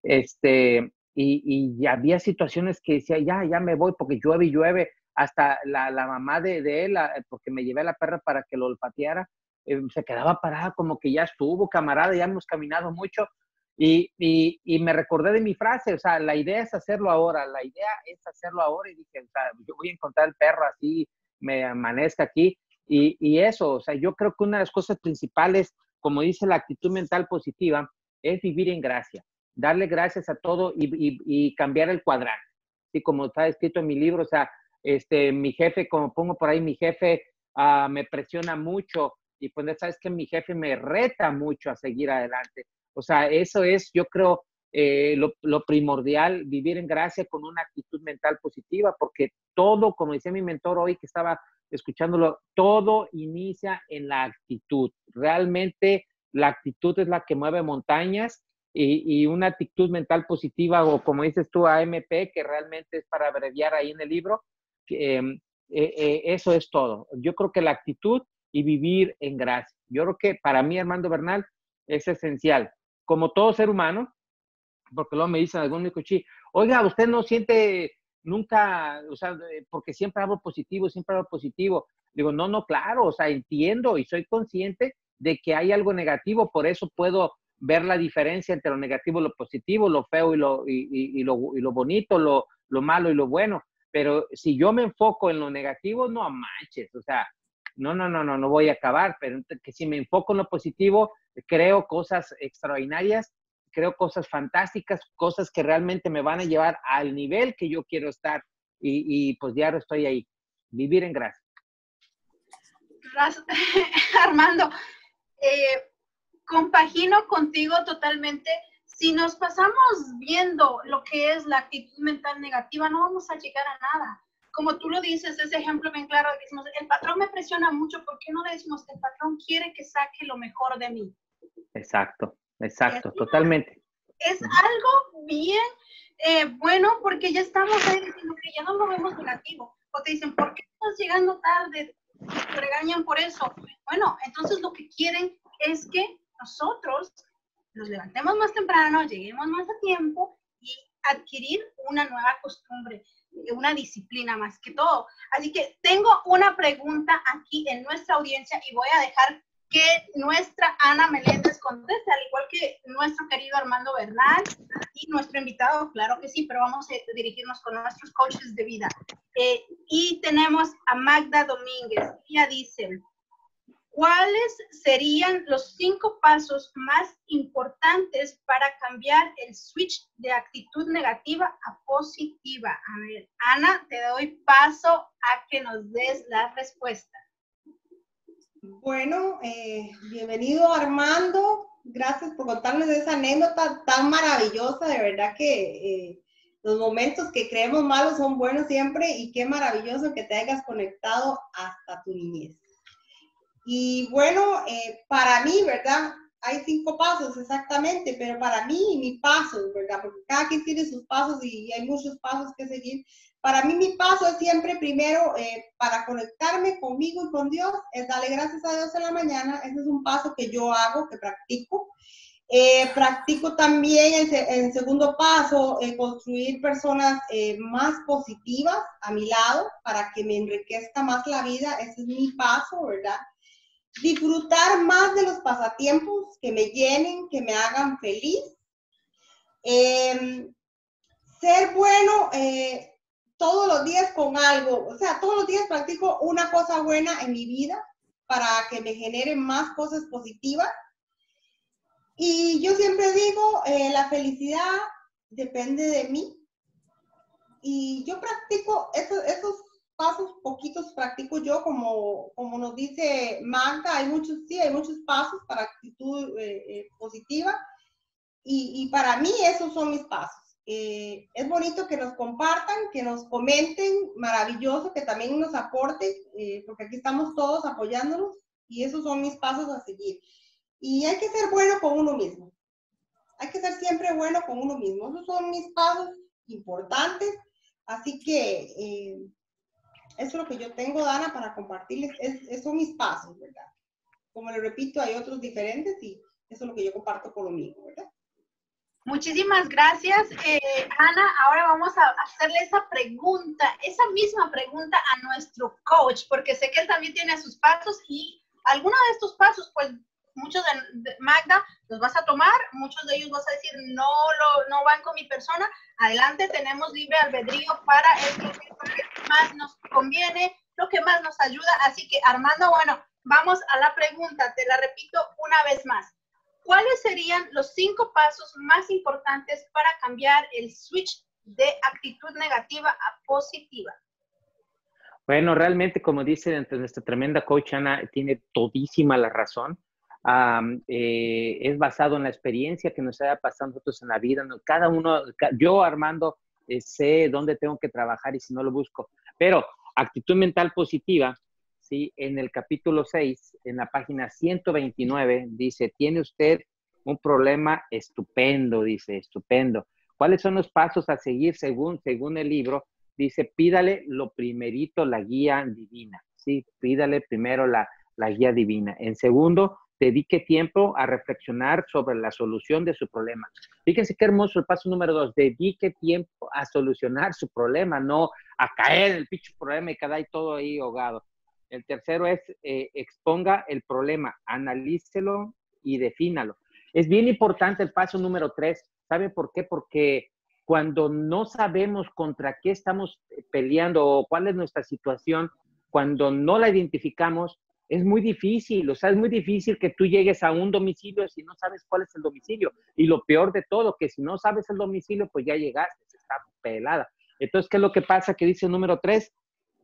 este, y, y había situaciones que decía, ya, ya me voy, porque llueve y llueve, hasta la, la mamá de, de él, porque me llevé a la perra para que lo olfateara, eh, se quedaba parada como que ya estuvo, camarada, ya hemos caminado mucho, y, y, y me recordé de mi frase, o sea, la idea es hacerlo ahora, la idea es hacerlo ahora, y dije, o sea, yo voy a encontrar el perro así, me amanezca aquí, Y, y eso, o sea, yo creo que una de las cosas principales, como dice la actitud mental positiva, es vivir en gracia, darle gracias a todo y, y, y cambiar el cuadrante. Sí, como está escrito en mi libro, o sea, este, mi jefe, como pongo por ahí, mi jefe uh, me presiona mucho y pues sabes que mi jefe me reta mucho a seguir adelante. O sea, eso es, yo creo, eh, lo, lo primordial, vivir en gracia con una actitud mental positiva, porque todo, como decía mi mentor hoy que estaba escuchándolo, todo inicia en la actitud. Realmente la actitud es la que mueve montañas y, y una actitud mental positiva, o como dices tú, A M P, que realmente es para abreviar ahí en el libro, eh, eh, eh, eso es todo. Yo creo que la actitud y vivir en gracia. Yo creo que para mí, Armando Bernal, es esencial. Como todo ser humano, porque luego me dicen algún cochi, oiga, usted no siente nunca, o sea, porque siempre hablo positivo, siempre hablo positivo. Digo, no, no, claro, o sea, entiendo y soy consciente de que hay algo negativo, por eso puedo ver la diferencia entre lo negativo y lo positivo, lo feo y lo, y, y, y lo, y lo bonito, lo, lo malo y lo bueno. Pero si yo me enfoco en lo negativo, no manches, o sea, no, no, no, no, no voy a acabar, pero que si me enfoco en lo positivo, creo cosas extraordinarias, creo cosas fantásticas, cosas que realmente me van a llevar al nivel que yo quiero estar y, y pues ya estoy ahí, vivir en gracia. Armando, eh, compagino contigo totalmente. Si nos pasamos viendo lo que es la actitud mental negativa, no vamos a llegar a nada. Como tú lo dices, ese ejemplo bien claro, decimos, el patrón me presiona mucho, ¿por qué no le decimos que el patrón quiere que saque lo mejor de mí? Exacto. Exacto, es, totalmente. Es algo bien eh, bueno, porque ya estamos ahí diciendo que ya no lo vemos negativo. O te dicen, ¿por qué estás llegando tarde? Te regañan por eso. Bueno, entonces lo que quieren es que nosotros nos levantemos más temprano, lleguemos más a tiempo y adquirir una nueva costumbre, una disciplina más que todo. Así que tengo una pregunta aquí en nuestra audiencia y voy a dejar que nuestra Ana Meléndez conteste, al igual que nuestro querido Armando Bernal y nuestro invitado, claro que sí, pero vamos a dirigirnos con nuestros coaches de vida. Eh, y tenemos a Magda Domínguez. Ella dice, ¿cuáles serían los cinco pasos más importantes para cambiar el switch de actitud negativa a positiva? A ver, Ana, te doy paso a que nos des la respuesta. Bueno, eh, bienvenido Armando, gracias por contarnos esa anécdota tan maravillosa, de verdad que eh, los momentos que creemos malos son buenos siempre y qué maravilloso que te hayas conectado hasta tu niñez. Y bueno, eh, para mí, ¿verdad? Hay cinco pasos exactamente, pero para mí mi paso, ¿verdad? Porque cada quien tiene sus pasos y, y hay muchos pasos que seguir. Para mí mi paso es siempre primero eh, para conectarme conmigo y con Dios, es darle gracias a Dios en la mañana. Ese es un paso que yo hago, que practico. Eh, practico también en, en segundo paso, eh, construir personas eh, más positivas a mi lado para que me enriquezca más la vida. Ese es mi paso, ¿verdad? Disfrutar más de los pasatiempos que me llenen, que me hagan feliz. Eh, ser bueno eh, todos los días con algo, o sea, todos los días practico una cosa buena en mi vida para que me generen más cosas positivas. Y yo siempre digo, eh, la felicidad depende de mí. Y yo practico esos, esos pasos, poquitos practico yo, como, como nos dice Magda, hay muchos, sí, hay muchos pasos para actitud eh, eh, positiva. Y, y para mí esos son mis pasos. Eh, es bonito que nos compartan, que nos comenten, maravilloso, que también nos aporten, eh, porque aquí estamos todos apoyándonos y esos son mis pasos a seguir. Y hay que ser bueno con uno mismo. Hay que ser siempre bueno con uno mismo. Esos son mis pasos importantes. Así que eh, eso es lo que yo tengo, Dana, para compartirles. Es, esos son mis pasos, ¿verdad? Como les repito, hay otros diferentes y eso es lo que yo comparto con lo mismo, ¿verdad? Muchísimas gracias, eh, Ana. Ahora vamos a hacerle esa pregunta, esa misma pregunta a nuestro coach, porque sé que él también tiene sus pasos y algunos de estos pasos, pues, muchos de, de Magda los vas a tomar, muchos de ellos vas a decir, no, lo, no van con mi persona. Adelante, tenemos libre albedrío para el que más nos conviene, lo que más nos ayuda. Así que, Armando, bueno, vamos a la pregunta, te la repito una vez más. ¿Cuáles serían los cinco pasos más importantes para cambiar el switch de actitud negativa a positiva? Bueno, realmente, como dice nuestra tremenda coach Ana, tiene todísima la razón. Um, eh, es basado en la experiencia que nos haya pasado nosotros en la vida. ¿No? Cada uno, yo, Armando, eh, sé dónde tengo que trabajar y si no lo busco. Pero actitud mental positiva, ¿sí? En el capítulo seis, en la página ciento veintinueve, dice, tiene usted un problema estupendo, dice, estupendo. ¿Cuáles son los pasos a seguir según, según el libro? Dice, pídale lo primerito, la guía divina, ¿sí? Pídale primero la, la guía divina. En segundo, dedique tiempo a reflexionar sobre la solución de su problema. Fíjense qué hermoso el paso número dos, dedique tiempo a solucionar su problema, no a caer en el pinche problema y quedar todo ahí ahogado. El tercero es, eh, exponga el problema, analícelo y defínalo. Es bien importante el paso número tres. ¿Sabe por qué? Porque cuando no sabemos contra qué estamos peleando o cuál es nuestra situación, cuando no la identificamos, es muy difícil. O sea, es muy difícil que tú llegues a un domicilio si no sabes cuál es el domicilio. Y lo peor de todo, que si no sabes el domicilio, pues ya llegaste, está pelada. Entonces, ¿qué es lo que pasa? Que dice el número tres,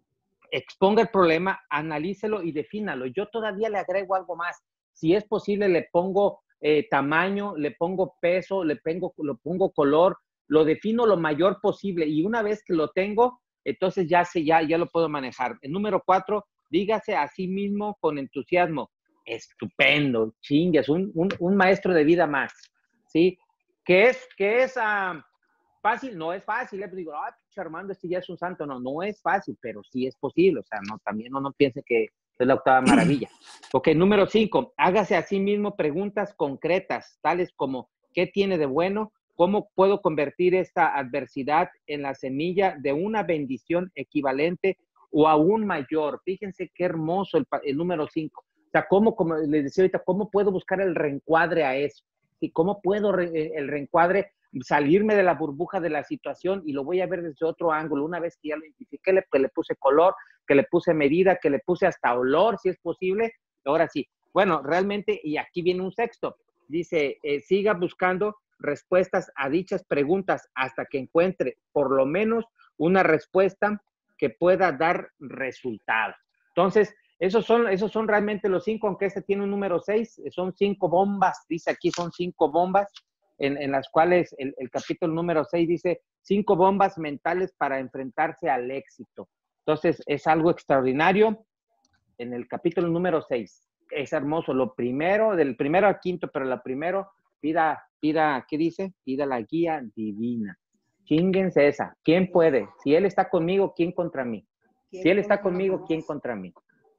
exponga el problema, analícelo y defínalo. Yo todavía le agrego algo más. Si es posible, le pongo eh, tamaño, le pongo peso, le pongo, le pongo color, lo defino lo mayor posible. Y una vez que lo tengo, entonces ya, sé, ya, ya lo puedo manejar. El número cuatro, dígase a sí mismo con entusiasmo. Estupendo, chingas, un, un, un maestro de vida más. ¿Sí? ¿Qué es? ¿Qué es? Uh, fácil, no es fácil. ¿eh? Digo, ah, Armando, este ya es un santo. No, no es fácil, pero sí es posible. O sea, no, también no, no piense que es la octava maravilla. Ok, número cinco, hágase a sí mismo preguntas concretas, tales como, ¿qué tiene de bueno? ¿Cómo puedo convertir esta adversidad en la semilla de una bendición equivalente o aún mayor? Fíjense qué hermoso el, el número cinco. O sea, ¿cómo, como les decía ahorita, cómo puedo buscar el reencuadre a eso? ¿Sí? ¿Cómo puedo re, el reencuadre, salirme de la burbuja de la situación y lo voy a ver desde otro ángulo? Una vez que ya lo identifiqué, le, que le puse color, que le puse medida, que le puse hasta olor, si es posible, ahora sí. Bueno, realmente, y aquí viene un sexto, dice, eh, siga buscando respuestas a dichas preguntas hasta que encuentre por lo menos una respuesta que pueda dar resultado. Entonces, esos son, esos son realmente los cinco, aunque este tiene un número seis, son cinco bombas, dice aquí son cinco bombas, en, en las cuales el, el capítulo número seis dice cinco bombas mentales para enfrentarse al éxito. Entonces, es algo extraordinario en el capítulo número seis. Es hermoso. Lo primero, del primero al quinto, pero la primero, pida, pida, ¿qué dice? Pida la guía divina. Chínguense esa. ¿Quién puede? Si Él está conmigo, ¿quién contra mí? Si Él está conmigo, ¿quién contra mmí?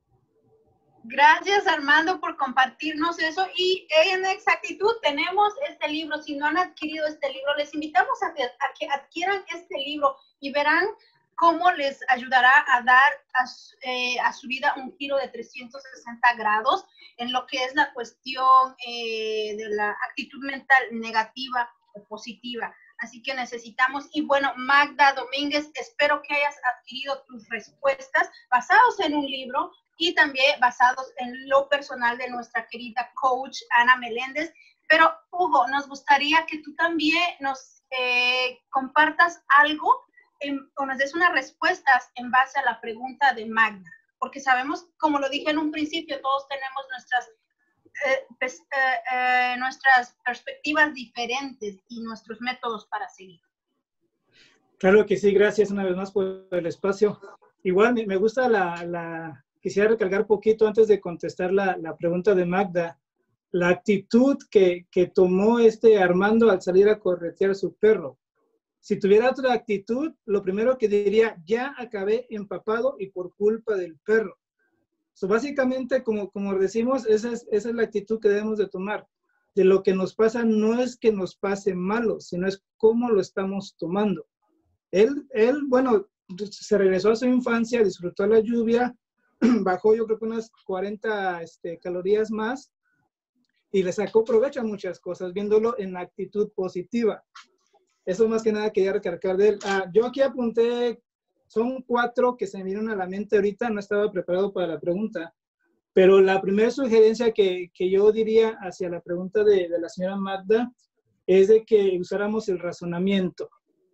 Gracias, Armando, por compartirnos eso. Y en exactitud tenemos este libro. Si no han adquirido este libro, les invitamos a que, a que adquieran este libro y verán cómo les ayudará a dar a, eh, a su vida un giro de trescientos sesenta grados en lo que es la cuestión eh, de la actitud mental negativa o positiva. Así que necesitamos, y bueno, Magda Domínguez, espero que hayas adquirido tus respuestas basados en un libro y también basados en lo personal de nuestra querida coach Ana Meléndez. Pero Hugo, nos gustaría que tú también nos eh, compartas algo en, o nos des unas respuestas en base a la pregunta de Magda, porque sabemos, como lo dije en un principio, todos tenemos nuestras, eh, pues, eh, eh, nuestras perspectivas diferentes y nuestros métodos para seguir. Claro que sí, gracias una vez más por el espacio. Igual me, me gusta la, la, quisiera recargar poquito antes de contestar la, la pregunta de Magda, la actitud que, que tomó este Armando al salir a corretear a su perro. Si tuviera otra actitud, lo primero que diría, ya acabé empapado y por culpa del perro. So, básicamente, como, como decimos, esa es, esa es la actitud que debemos de tomar. De lo que nos pasa no es que nos pase malo, sino es cómo lo estamos tomando. Él, él, bueno, se regresó a su infancia, disfrutó la lluvia, bajó yo creo que unas cuarenta este, calorías más y le sacó provecho a muchas cosas, viéndolo en actitud positiva. Eso más que nada quería recargar de él. Ah, yo aquí apunté, son cuatro que se me vinieron a la mente ahorita, no estaba preparado para la pregunta, pero la primera sugerencia que, que yo diría hacia la pregunta de, de la señora Magda es de que usáramos el razonamiento.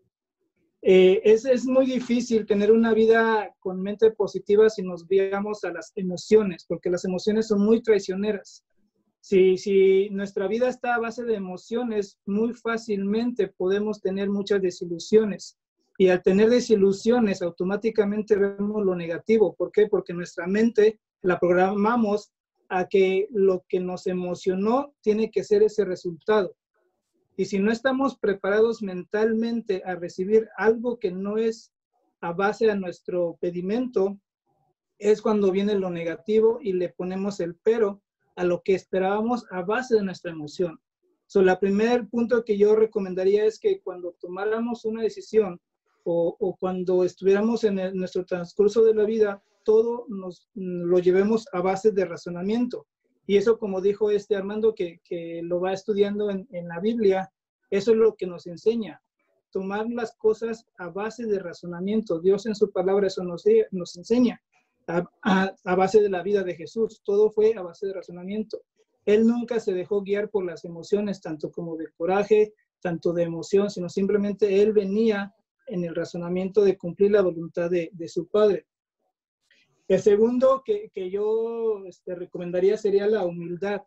Eh, es, es muy difícil tener una vida con mente positiva si nos guiamos a las emociones, porque las emociones son muy traicioneras. Si, si nuestra vida está a base de emociones, muy fácilmente podemos tener muchas desilusiones. Y al tener desilusiones, automáticamente vemos lo negativo. ¿Por qué? Porque nuestra mente la programamos a que lo que nos emocionó tiene que ser ese resultado. Y si no estamos preparados mentalmente a recibir algo que no es a base a nuestro pedimento, es cuando viene lo negativo y le ponemos el pero a lo que esperábamos a base de nuestra emoción. So, el primer punto que yo recomendaría es que cuando tomáramos una decisión o, o cuando estuviéramos en el, nuestro transcurso de la vida, todo nos lo llevemos a base de razonamiento. Y eso, como dijo este Armando, que, que lo va estudiando en, en la Biblia, eso es lo que nos enseña. Tomar las cosas a base de razonamiento. Dios en su palabra eso nos, nos enseña. A, a, a base de la vida de Jesús. Todo fue a base de razonamiento. Él nunca se dejó guiar por las emociones, tanto como de coraje, tanto de emoción, sino simplemente él venía en el razonamiento de cumplir la voluntad de, de su Padre. El segundo que, que yo este, recomendaría sería la humildad.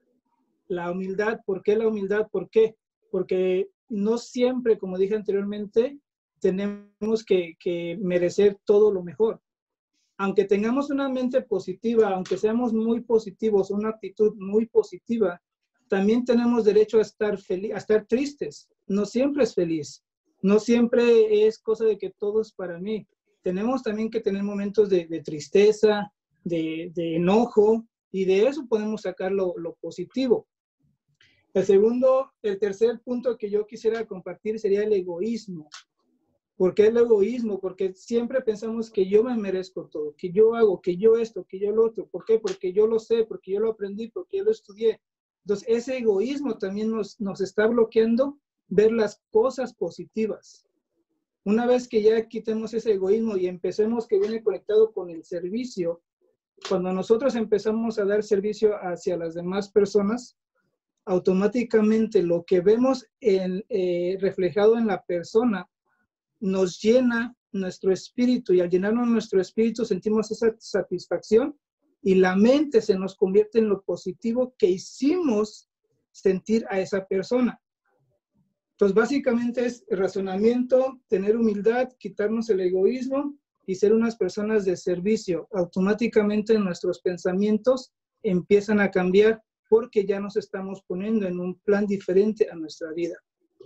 La humildad, ¿por qué la humildad? ¿Por qué? Porque no siempre, como dije anteriormente, tenemos que, que merecer todo lo mejor. Aunque tengamos una mente positiva, aunque seamos muy positivos, una actitud muy positiva, también tenemos derecho a estar feliz, a estar tristes. No siempre es feliz. No siempre es cosa de que todo es para mí. Tenemos también que tener momentos de, de tristeza, de, de enojo, y de eso podemos sacar lo, lo positivo. El segundo, el tercer punto que yo quisiera compartir sería el egoísmo. ¿Por qué el egoísmo? Porque siempre pensamos que yo me merezco todo, que yo hago, que yo esto, que yo lo otro. ¿Por qué? Porque yo lo sé, porque yo lo aprendí, porque yo lo estudié. Entonces, ese egoísmo también nos, nos está bloqueando ver las cosas positivas. Una vez que ya quitemos ese egoísmo y empecemos que viene conectado con el servicio, cuando nosotros empezamos a dar servicio hacia las demás personas, automáticamente lo que vemos en, eh, reflejado en la persona nos llena nuestro espíritu, y al llenarnos nuestro espíritu sentimos esa satisfacción y la mente se nos convierte en lo positivo que hicimos sentir a esa persona. Entonces, básicamente es razonamiento, tener humildad, quitarnos el egoísmo y ser unas personas de servicio. Automáticamente nuestros pensamientos empiezan a cambiar porque ya nos estamos poniendo en un plan diferente a nuestra vida.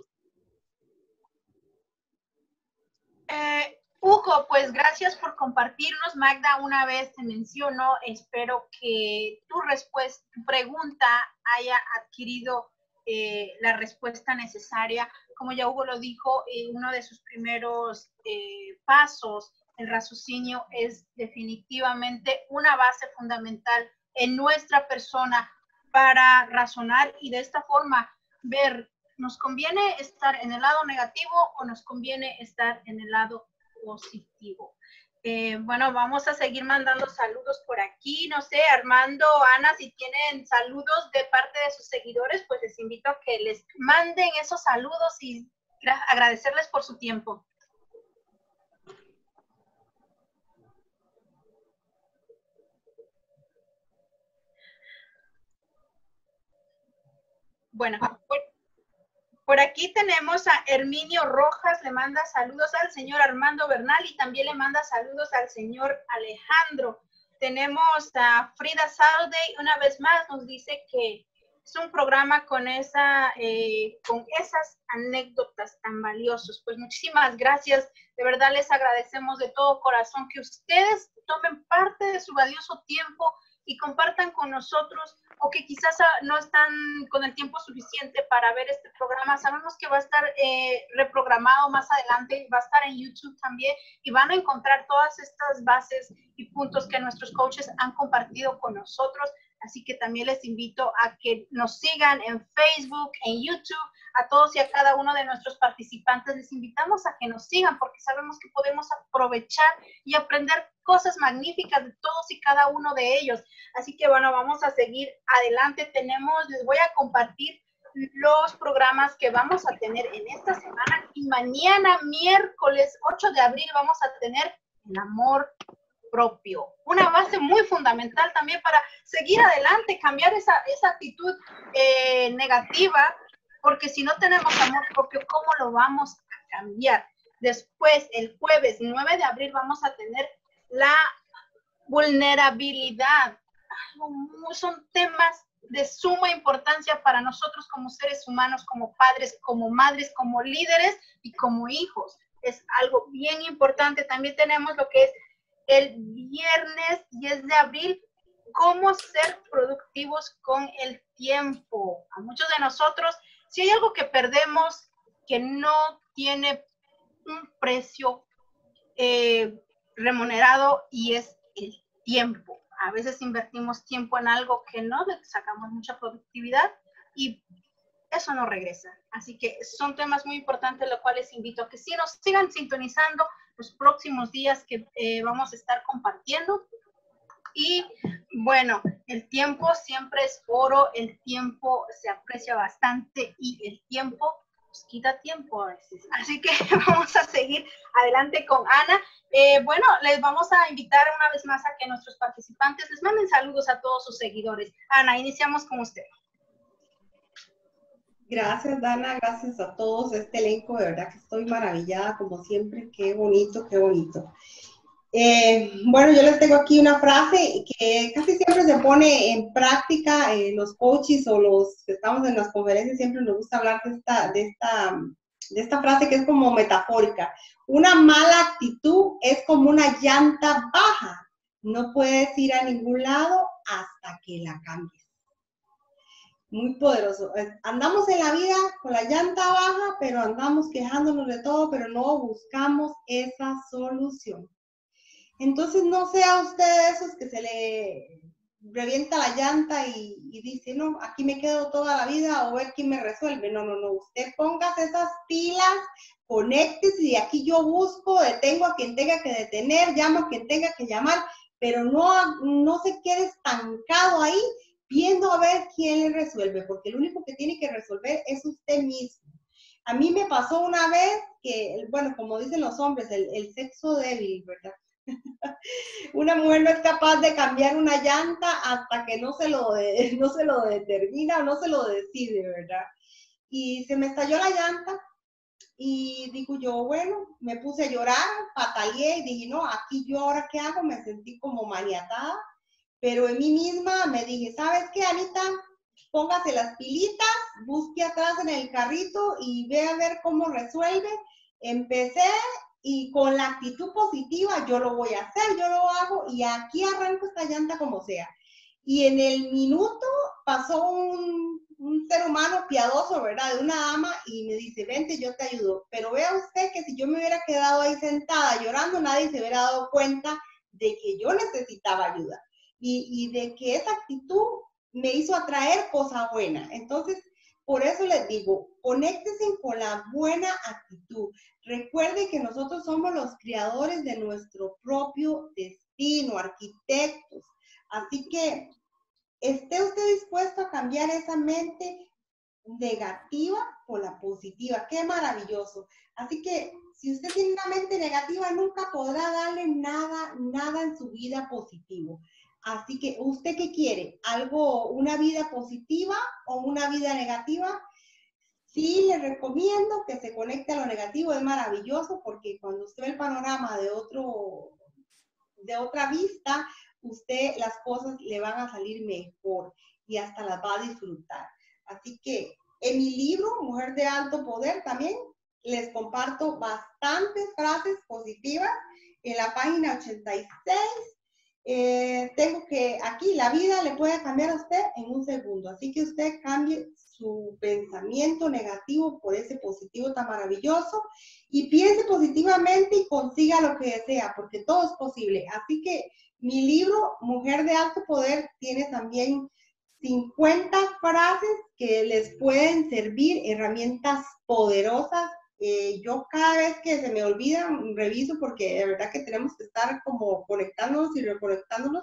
Eh, Hugo, pues gracias por compartirnos. Magda una vez te mencionó, espero que tu respuesta, tu pregunta haya adquirido eh, la respuesta necesaria. Como ya Hugo lo dijo, eh, uno de sus primeros eh, pasos, el raciocinio, es definitivamente una base fundamental en nuestra persona para razonar y de esta forma ver, ¿nos conviene estar en el lado negativo o nos conviene estar en el lado positivo? Eh, bueno, vamos a seguir mandando saludos por aquí. No sé, Armando, Ana, si tienen saludos de parte de sus seguidores, pues les invito a que les manden esos saludos y agradecerles por su tiempo. Bueno, por, por aquí tenemos a Herminio Rojas, le manda saludos al señor Armando Bernal y también le manda saludos al señor Alejandro. Tenemos a Frida Saturday, una vez más nos dice que es un programa con, esa, eh, con esas anécdotas tan valiosas. Pues muchísimas gracias, de verdad les agradecemos de todo corazón que ustedes tomen parte de su valioso tiempo y compartan con nosotros, o que quizás no están con el tiempo suficiente para ver este programa. Sabemos que va a estar eh, reprogramado más adelante, va a estar en YouTube también, y van a encontrar todas estas bases y puntos que nuestros coaches han compartido con nosotros. Así que también les invito a que nos sigan en Facebook, en YouTube. A todos y a cada uno de nuestros participantes les invitamos a que nos sigan, porque sabemos que podemos aprovechar y aprender cosas magníficas de todos y cada uno de ellos. Así que bueno, vamos a seguir adelante. Tenemos, les voy a compartir los programas que vamos a tener en esta semana, y mañana, miércoles ocho de abril, vamos a tener el amor propio, una base muy fundamental también para seguir adelante, cambiar esa, esa actitud eh, negativa, porque si no tenemos amor propio, ¿cómo lo vamos a cambiar? Después, el jueves nueve de abril, vamos a tener la vulnerabilidad. Son temas de suma importancia para nosotros como seres humanos, como padres, como madres, como líderes y como hijos. Es algo bien importante. También tenemos lo que es el viernes diez de abril, cómo ser productivos con el tiempo. A muchos de nosotros, si hay algo que perdemos que no tiene un precio eh, remunerado, y es el tiempo. A veces invertimos tiempo en algo que no le sacamos mucha productividad y eso no regresa. Así que son temas muy importantes, los cuales invito a que sí nos sigan sintonizando los próximos días que eh, vamos a estar compartiendo. Y bueno, el tiempo siempre es oro, el tiempo se aprecia bastante y el tiempo nos quita tiempo a veces. Así que vamos a seguir adelante con Ana. Eh, bueno, les vamos a invitar una vez más a que nuestros participantes les manden saludos a todos sus seguidores. Ana, iniciamos con usted. Gracias, Dana, gracias a todos, este elenco, de verdad que estoy maravillada, como siempre, qué bonito, qué bonito. Eh, bueno, yo les tengo aquí una frase que casi siempre se pone en práctica, eh, los coaches o los que estamos en las conferencias siempre nos gusta hablar de esta, de esta, de esta frase que es como metafórica. Una mala actitud es como una llanta baja, no puedes ir a ningún lado hasta que la cambies. muy poderoso. Andamos en la vida con la llanta baja, pero andamos quejándonos de todo, pero no buscamos esa solución. Entonces, no sea usted de esos que se le revienta la llanta y, y dice, no, aquí me quedo toda la vida o ver quién me resuelve. No, no, no. Usted póngase esas pilas, conéctese y de aquí yo busco, detengo a quien tenga que detener, llamo a quien tenga que llamar, pero no, no se quede estancado ahí viendo a ver quién le resuelve, porque el único que tiene que resolver es usted mismo. A mí me pasó una vez que, bueno, como dicen los hombres, el, el sexo débil, ¿verdad? Una mujer no es capaz de cambiar una llanta hasta que no se lo, de, no se lo determina o no se lo decide, ¿verdad? Y se me estalló la llanta y digo yo, bueno, me puse a llorar, pataleé y dije, no, aquí yo ahora qué hago, me sentí como maniatada, pero en mí misma me dije, ¿sabes qué, Anita? Póngase las pilitas, busque atrás en el carrito y ve a ver cómo resuelve. Empecé y con la actitud positiva, yo lo voy a hacer, yo lo hago y aquí arranco esta llanta como sea. Y en el minuto pasó un, un ser humano piadoso, ¿verdad? De una dama y me dice, vente, yo te ayudo. Pero vea usted que si yo me hubiera quedado ahí sentada llorando, nadie se hubiera dado cuenta de que yo necesitaba ayuda. Y, y de que esa actitud me hizo atraer cosa buena. Entonces, por eso les digo, conéctense con la buena actitud. Recuerden que nosotros somos los creadores de nuestro propio destino, arquitectos. Así que esté usted dispuesto a cambiar esa mente negativa por la positiva. ¡Qué maravilloso! Así que si usted tiene una mente negativa, nunca podrá darle nada, nada en su vida positivo. Así que, ¿usted qué quiere? ¿Algo, una vida positiva o una vida negativa? Sí, le recomiendo que se conecte a lo negativo, es maravilloso porque cuando usted ve el panorama de, otro, de otra vista, usted las cosas le van a salir mejor y hasta las va a disfrutar. Así que en mi libro, Mujer de Alto Poder, también les comparto bastantes frases positivas en la página ochenta y seis. Eh, tengo que, aquí la vida le puede cambiar a usted en un segundo, así que usted cambie su pensamiento negativo por ese positivo tan maravilloso y piense positivamente y consiga lo que desea, porque todo es posible. Así que mi libro, Mujer de Alto Poder, tiene también cincuenta frases que les pueden servir, herramientas poderosas. Eh, yo cada vez que se me olvidan, reviso porque de verdad que tenemos que estar como conectándonos y reconectándonos.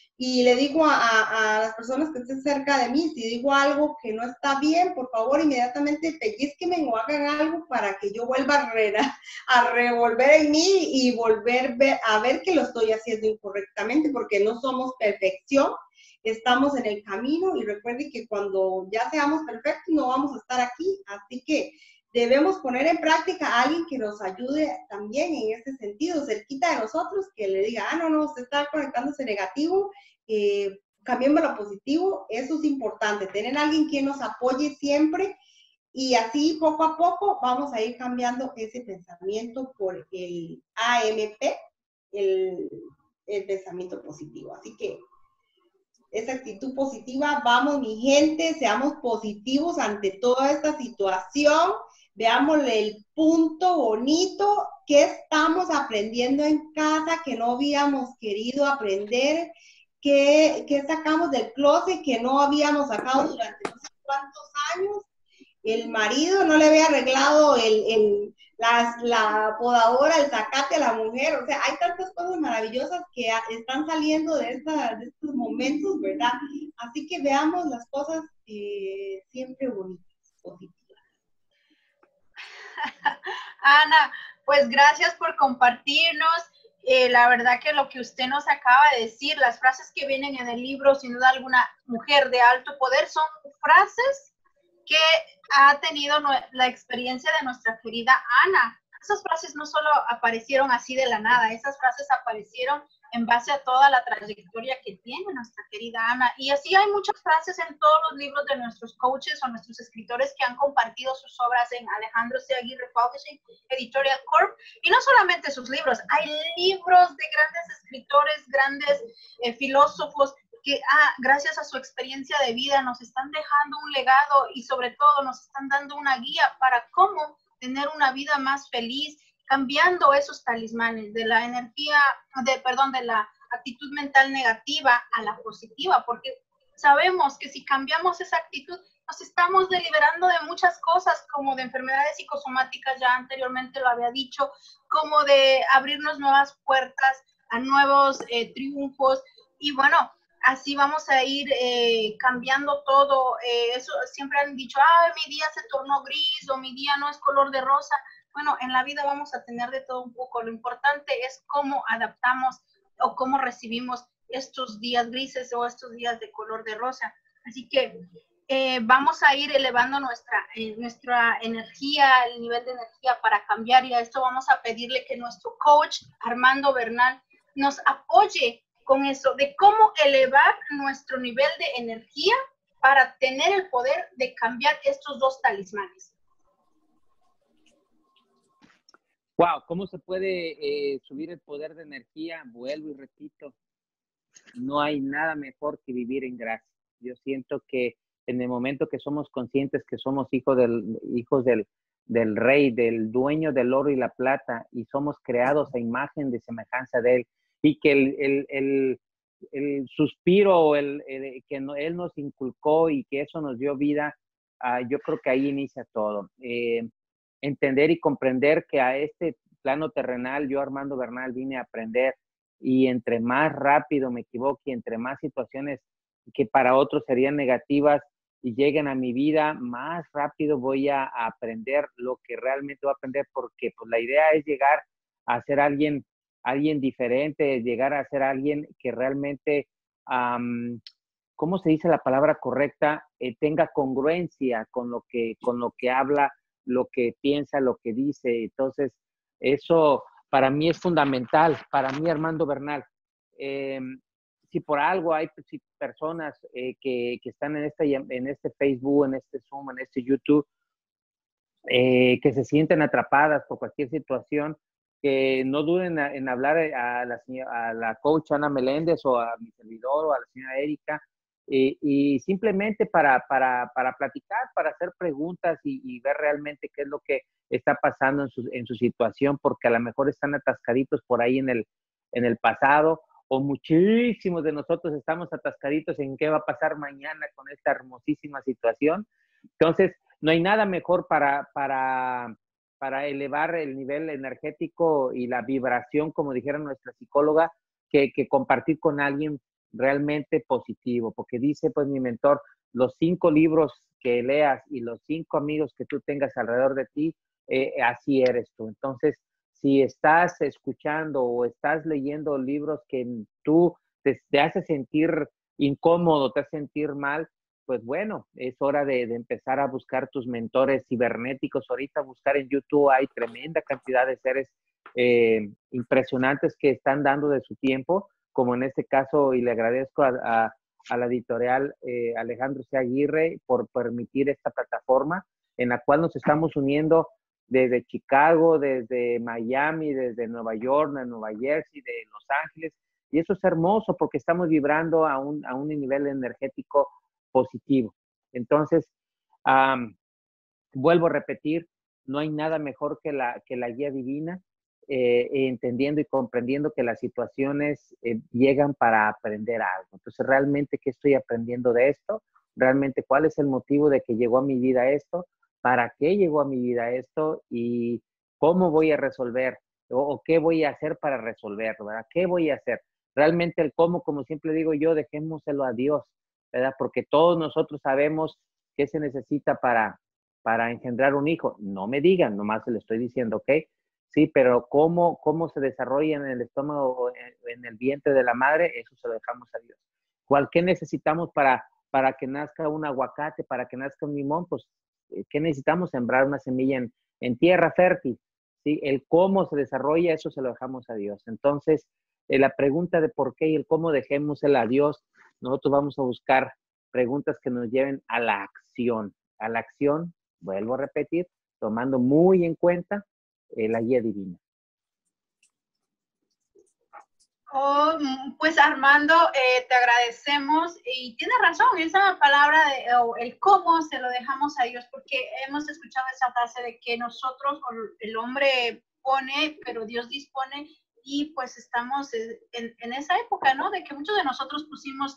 Y le digo a, a, a las personas que estén cerca de mí, si digo algo que no está bien, por favor, inmediatamente pellizquenme o hagan algo para que yo vuelva a, re, a revolver en mí y volver ver, a ver que lo estoy haciendo incorrectamente, porque no somos perfección, estamos en el camino y recuerden que cuando ya seamos perfectos no vamos a estar aquí, así que debemos poner en práctica a alguien que nos ayude también en este sentido, cerquita de nosotros, que le diga, ah, no, no, usted está conectándose negativo, eh, cambiemos lo positivo. Eso es importante, tener a alguien que nos apoye siempre y así poco a poco vamos a ir cambiando ese pensamiento por el A M P, el, el pensamiento positivo. Así que esa actitud positiva, vamos mi gente, seamos positivos ante toda esta situación. Veámosle el punto bonito que estamos aprendiendo en casa, que no habíamos querido aprender, que, que sacamos del closet, que no habíamos sacado durante no sé cuántos años. El marido no le había arreglado el, el, la, la podadora, el zacate a la mujer. O sea, hay tantas cosas maravillosas que están saliendo de, esta, de estos momentos, ¿verdad? Así que veamos las cosas eh, siempre bonitas, positivas. Ana, pues gracias por compartirnos. Eh, la verdad que lo que usted nos acaba de decir, las frases que vienen en el libro, sin duda alguna, Mujer de Alto Poder, son frases que ha tenido la experiencia de nuestra querida Ana. Esas frases no solo aparecieron así de la nada, esas frases aparecieron en base a toda la trayectoria que tiene nuestra querida Ana. Y así hay muchas frases en todos los libros de nuestros coaches o nuestros escritores que han compartido sus obras en Alejandro C. Aguirre Publishing, Editorial Corp. Y no solamente sus libros, hay libros de grandes escritores, grandes eh, filósofos que ah, gracias a su experiencia de vida nos están dejando un legado y sobre todo nos están dando una guía para cómo tener una vida más feliz, cambiando esos talismanes de la energía, de, perdón, de la actitud mental negativa a la positiva, porque sabemos que si cambiamos esa actitud, nos estamos deliberando de muchas cosas, como de enfermedades psicosomáticas, ya anteriormente lo había dicho, como de abrirnos nuevas puertas a nuevos eh, triunfos, y bueno, así vamos a ir eh, cambiando todo. Eh, eso siempre han dicho, ah, mi día se tornó gris o mi día no es color de rosa. Bueno, en la vida vamos a tener de todo un poco. Lo importante es cómo adaptamos o cómo recibimos estos días grises o estos días de color de rosa. Así que eh, vamos a ir elevando nuestra, eh, nuestra energía, el nivel de energía para cambiar, y a esto vamos a pedirle que nuestro coach, Armando Bernal, nos apoye con eso, de cómo elevar nuestro nivel de energía para tener el poder de cambiar estos dos talismanes. Wow, ¿cómo se puede eh, subir el poder de energía? Vuelvo y repito, no hay nada mejor que vivir en gracia. Yo siento que en el momento que somos conscientes que somos hijos del, hijos del, del rey, del dueño del oro y la plata, y somos creados a imagen de semejanza de él, y que el, el, el, el suspiro el, el, que no, él nos inculcó y que eso nos dio vida, uh, yo creo que ahí inicia todo. Eh, entender y comprender que a este plano terrenal, yo, Armando Bernal, vine a aprender, y entre más rápido me equivoque, entre más situaciones que para otros serían negativas y lleguen a mi vida, más rápido voy a, a aprender lo que realmente voy a aprender, porque pues la idea es llegar a ser alguien, alguien diferente, llegar a ser alguien que realmente, um, ¿cómo se dice la palabra correcta? Eh, tenga congruencia con lo que, con lo que habla, lo que piensa, lo que dice. Entonces, eso para mí es fundamental, para mí, Armando Bernal. Eh, si por algo hay si personas eh, que, que están en este, en este Facebook, en este Zoom, en este YouTube, eh, que se sienten atrapadas por cualquier situación, que no duden en, en hablar a la, a la coach Ana Meléndez o a mi servidor o a la señora Erika, eh, y simplemente para, para, para platicar, para hacer preguntas y, y ver realmente qué es lo que está pasando en su, en su situación, porque a lo mejor están atascaditos por ahí en el, en el pasado, o muchísimos de nosotros estamos atascaditos en qué va a pasar mañana con esta hermosísima situación. Entonces, no hay nada mejor para, para, para elevar el nivel energético y la vibración, como dijera nuestra psicóloga, que, que compartir con alguien realmente positivo, porque dice pues mi mentor, los cinco libros que leas y los cinco amigos que tú tengas alrededor de ti, eh, así eres tú. Entonces, si estás escuchando o estás leyendo libros que tú te, te hace sentir incómodo, te hace sentir mal, pues bueno, es hora de, de empezar a buscar tus mentores cibernéticos. Ahorita buscar en YouTube hay tremenda cantidad de seres eh, impresionantes que están dando de su tiempo, como en este caso, y le agradezco a, a, a la editorial eh, Alejandro C. Aguirre por permitir esta plataforma en la cual nos estamos uniendo desde Chicago, desde Miami, desde Nueva York, de Nueva Jersey, de Los Ángeles, y eso es hermoso porque estamos vibrando a un, a un nivel energético positivo. Entonces, um, vuelvo a repetir, no hay nada mejor que la, que la guía divina, eh, entendiendo y comprendiendo que las situaciones eh, llegan para aprender algo. Entonces, realmente, ¿qué estoy aprendiendo de esto? Realmente, ¿cuál es el motivo de que llegó a mi vida esto? ¿Para qué llegó a mi vida esto? ¿Y cómo voy a resolver? ¿O, o qué voy a hacer para resolverlo? ¿Verdad? ¿Qué voy a hacer? Realmente el cómo, como siempre digo yo, dejémoselo a Dios, ¿verdad? Porque todos nosotros sabemos qué se necesita para, para engendrar un hijo. No me digan, nomás se lo estoy diciendo, ¿ok? Sí, pero cómo, cómo se desarrolla en el estómago o en, en el vientre de la madre, eso se lo dejamos a Dios. ¿Cuál, qué necesitamos para, para que nazca un aguacate, para que nazca un limón? Pues, ¿qué necesitamos? Sembrar una semilla en, en tierra fértil, ¿sí? El cómo se desarrolla, eso se lo dejamos a Dios. Entonces, eh, la pregunta de por qué y el cómo dejémosela a Dios, nosotros vamos a buscar preguntas que nos lleven a la acción. A la acción, vuelvo a repetir, tomando muy en cuenta eh, la guía divina. Oh, pues Armando, eh, te agradecemos y tienes razón, esa palabra de, o el cómo se lo dejamos a Dios, porque hemos escuchado esa frase de que nosotros, el hombre pone, pero Dios dispone, y pues estamos en, en esa época, ¿no? De que muchos de nosotros pusimos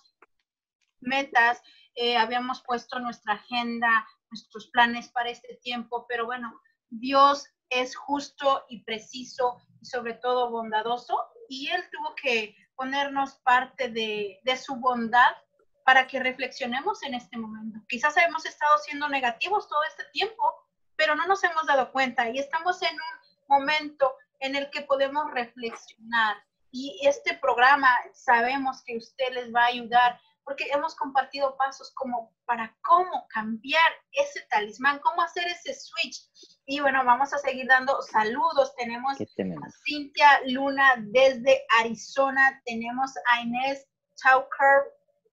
metas, eh, habíamos puesto nuestra agenda, nuestros planes para este tiempo, pero bueno, Dios es justo y preciso y sobre todo bondadoso, y Él tuvo que ponernos parte de, de su bondad para que reflexionemos en este momento. Quizás hemos estado siendo negativos todo este tiempo, pero no nos hemos dado cuenta y estamos en un momento en el que podemos reflexionar, y este programa sabemos que usted les va a ayudar porque hemos compartido pasos como para cómo cambiar ese talismán, cómo hacer ese switch. Y bueno, vamos a seguir dando saludos. Tenemos a Cintia Luna desde Arizona, tenemos a Inés Tauker,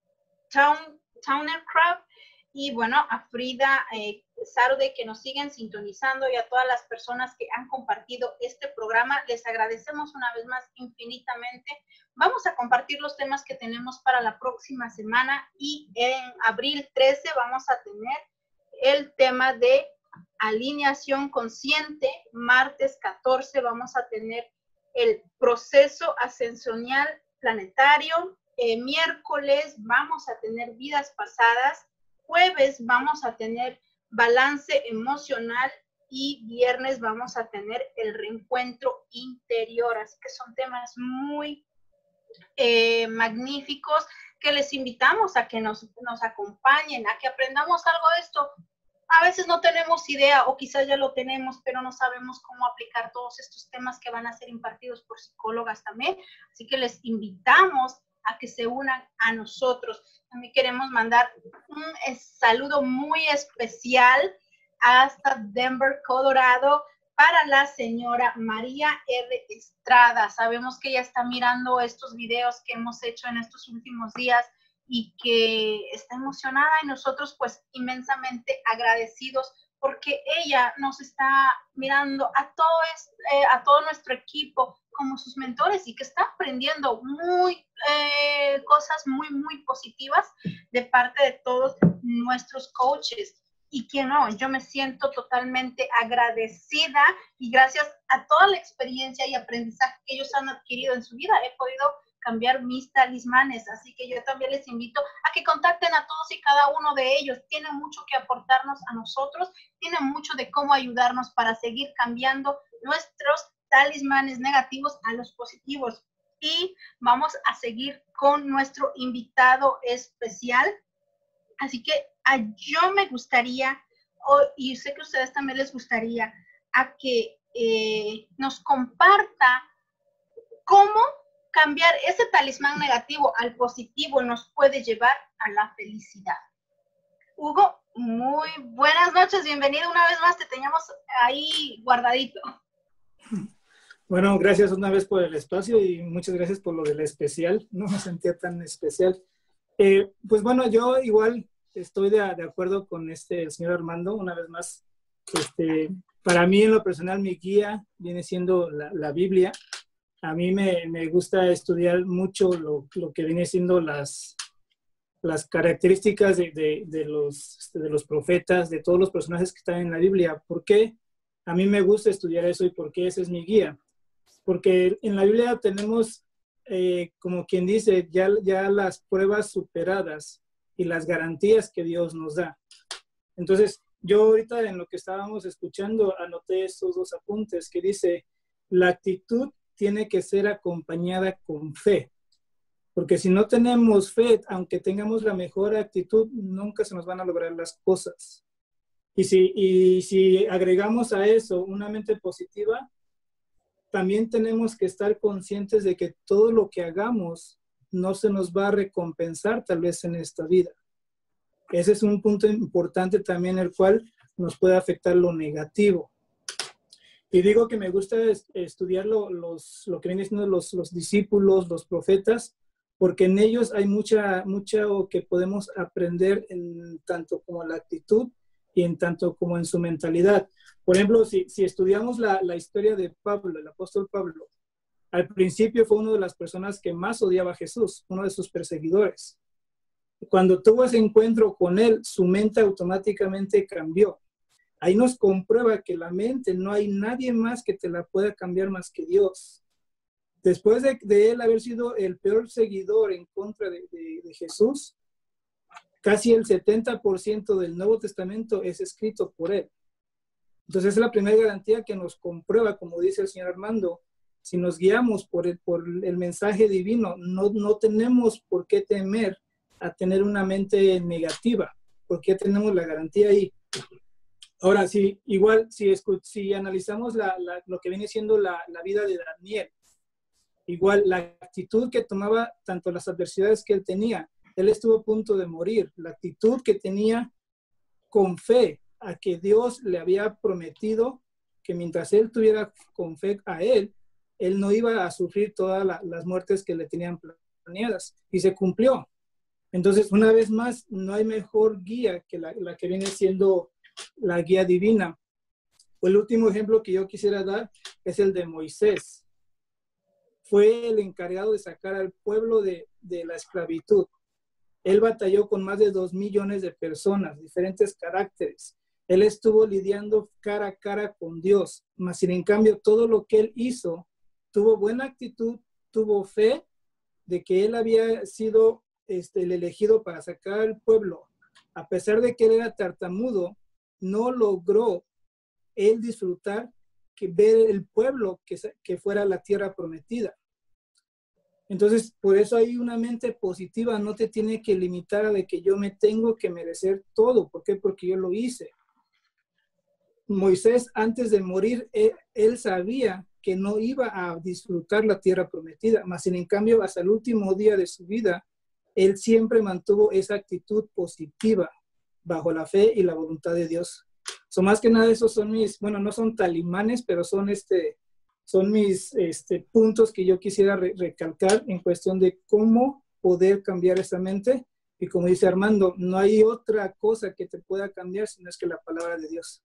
Town, Townercraft, y bueno, a Frida eh, Sarude, que nos siguen sintonizando, y a todas las personas que han compartido este programa. Les agradecemos una vez más infinitamente. Vamos a compartir los temas que tenemos para la próxima semana, y en abril trece vamos a tener el tema de alineación consciente. Martes catorce vamos a tener el proceso ascensional planetario. Eh, miércoles vamos a tener vidas pasadas. Jueves vamos a tener balance emocional, y viernes vamos a tener el reencuentro interior. Así que son temas muy eh, magníficos que les invitamos a que nos, nos acompañen, a que aprendamos algo de esto. A veces no tenemos idea, o quizás ya lo tenemos, pero no sabemos cómo aplicar todos estos temas que van a ser impartidos por psicólogas también. Así que les invitamos a que se unan a nosotros. También queremos mandar un saludo muy especial hasta Denver, Colorado, para la señora María R. Estrada. Sabemos que ella está mirando estos videos que hemos hecho en estos últimos días y que está emocionada, y nosotros pues inmensamente agradecidos porque ella nos está mirando a todo, es, eh, a todo nuestro equipo como sus mentores, y que está aprendiendo muy eh, cosas muy, muy positivas de parte de todos nuestros coaches. Y que no, yo me siento totalmente agradecida, y gracias a toda la experiencia y aprendizaje que ellos han adquirido en su vida, he podido cambiar mis talismanes. Así que yo también les invito a que contacten a todos y cada uno de ellos. Tienen mucho que aportarnos a nosotros, tienen mucho de cómo ayudarnos para seguir cambiando nuestros talismanes negativos a los positivos. Y vamos a seguir con nuestro invitado especial. Así que a yo me gustaría, oh, y sé que a ustedes también les gustaría, a que eh, nos comparta cómo cambiar ese talismán negativo al positivo nos puede llevar a la felicidad. Hugo, muy buenas noches, bienvenido una vez más, te teníamos ahí guardadito. Bueno, gracias una vez por el espacio, y muchas gracias por lo del especial, no me sentía tan especial. Eh, pues bueno, yo igual estoy de, de acuerdo con este el señor Armando, una vez más. Este, para mí en lo personal mi guía viene siendo la, la Biblia. A mí me, me gusta estudiar mucho lo, lo que viene siendo las, las características de, de, de, los, de los profetas, de todos los personajes que están en la Biblia. ¿Por qué? A mí me gusta estudiar eso, y por qué ese es mi guía. Porque en la Biblia tenemos, eh, como quien dice, ya, ya las pruebas superadas y las garantías que Dios nos da. Entonces, yo ahorita en lo que estábamos escuchando anoté estos dos apuntes que dice, la actitud tiene que ser acompañada con fe. Porque si no tenemos fe, aunque tengamos la mejor actitud, nunca se nos van a lograr las cosas. Y si, y si agregamos a eso una mente positiva, también tenemos que estar conscientes de que todo lo que hagamos no se nos va a recompensar tal vez en esta vida. Ese es un punto importante también, el cual nos puede afectar lo negativo. Y digo que me gusta estudiar lo, los, lo que vienen siendo los, los discípulos, los profetas, porque en ellos hay mucha, mucho que podemos aprender en tanto como la actitud y en tanto como en su mentalidad. Por ejemplo, si, si estudiamos la, la historia de Pablo, el apóstol Pablo, Al principio fue una de las personas que más odiaba a Jesús, uno de sus perseguidores. Cuando tuvo ese encuentro con él, su mente automáticamente cambió. Ahí nos comprueba que la mente no hay nadie más que te la pueda cambiar más que Dios. Después de, de él haber sido el peor seguidor en contra de, de, de Jesús, casi el setenta por ciento del Nuevo Testamento es escrito por él. Entonces es la primera garantía que nos comprueba, como dice el señor Armando, si nos guiamos por el, por el mensaje divino, no, no tenemos por qué temer a tener una mente negativa, porque tenemos la garantía ahí. Ahora, sí, igual, si, si analizamos la, la, lo que viene siendo la, la vida de Daniel, igual la actitud que tomaba, tanto las adversidades que él tenía, él estuvo a punto de morir, la actitud que tenía con fe a que Dios le había prometido que mientras él tuviera con fe a él, él no iba a sufrir todas la, las muertes que le tenían planeadas, y se cumplió. Entonces, una vez más, no hay mejor guía que la, la que viene siendo la guía divina. El último ejemplo que yo quisiera dar es el de Moisés. Fue el encargado de sacar al pueblo de, de la esclavitud. Él batalló con más de dos millones de personas, diferentes caracteres. Él estuvo lidiando cara a cara con Dios, mas sin en cambio todo lo que él hizo, tuvo buena actitud, tuvo fe de que él había sido este, el elegido para sacar al pueblo. A pesar de que él era tartamudo, no logró él disfrutar que ver el pueblo que, que fuera la tierra prometida. Entonces, por eso hay una mente positiva, no te tiene que limitar a de que yo me tengo que merecer todo. ¿Por qué? Porque yo lo hice. Moisés, antes de morir, él, él sabía que no iba a disfrutar la tierra prometida, mas en cambio, hasta el último día de su vida, él siempre mantuvo esa actitud positiva bajo la fe y la voluntad de Dios. So, más que nada, esos son mis, bueno, no son talimanes, pero son, este, son mis este, puntos que yo quisiera re recalcar en cuestión de cómo poder cambiar esa mente. Y como dice Armando, no hay otra cosa que te pueda cambiar si no es que la palabra de Dios.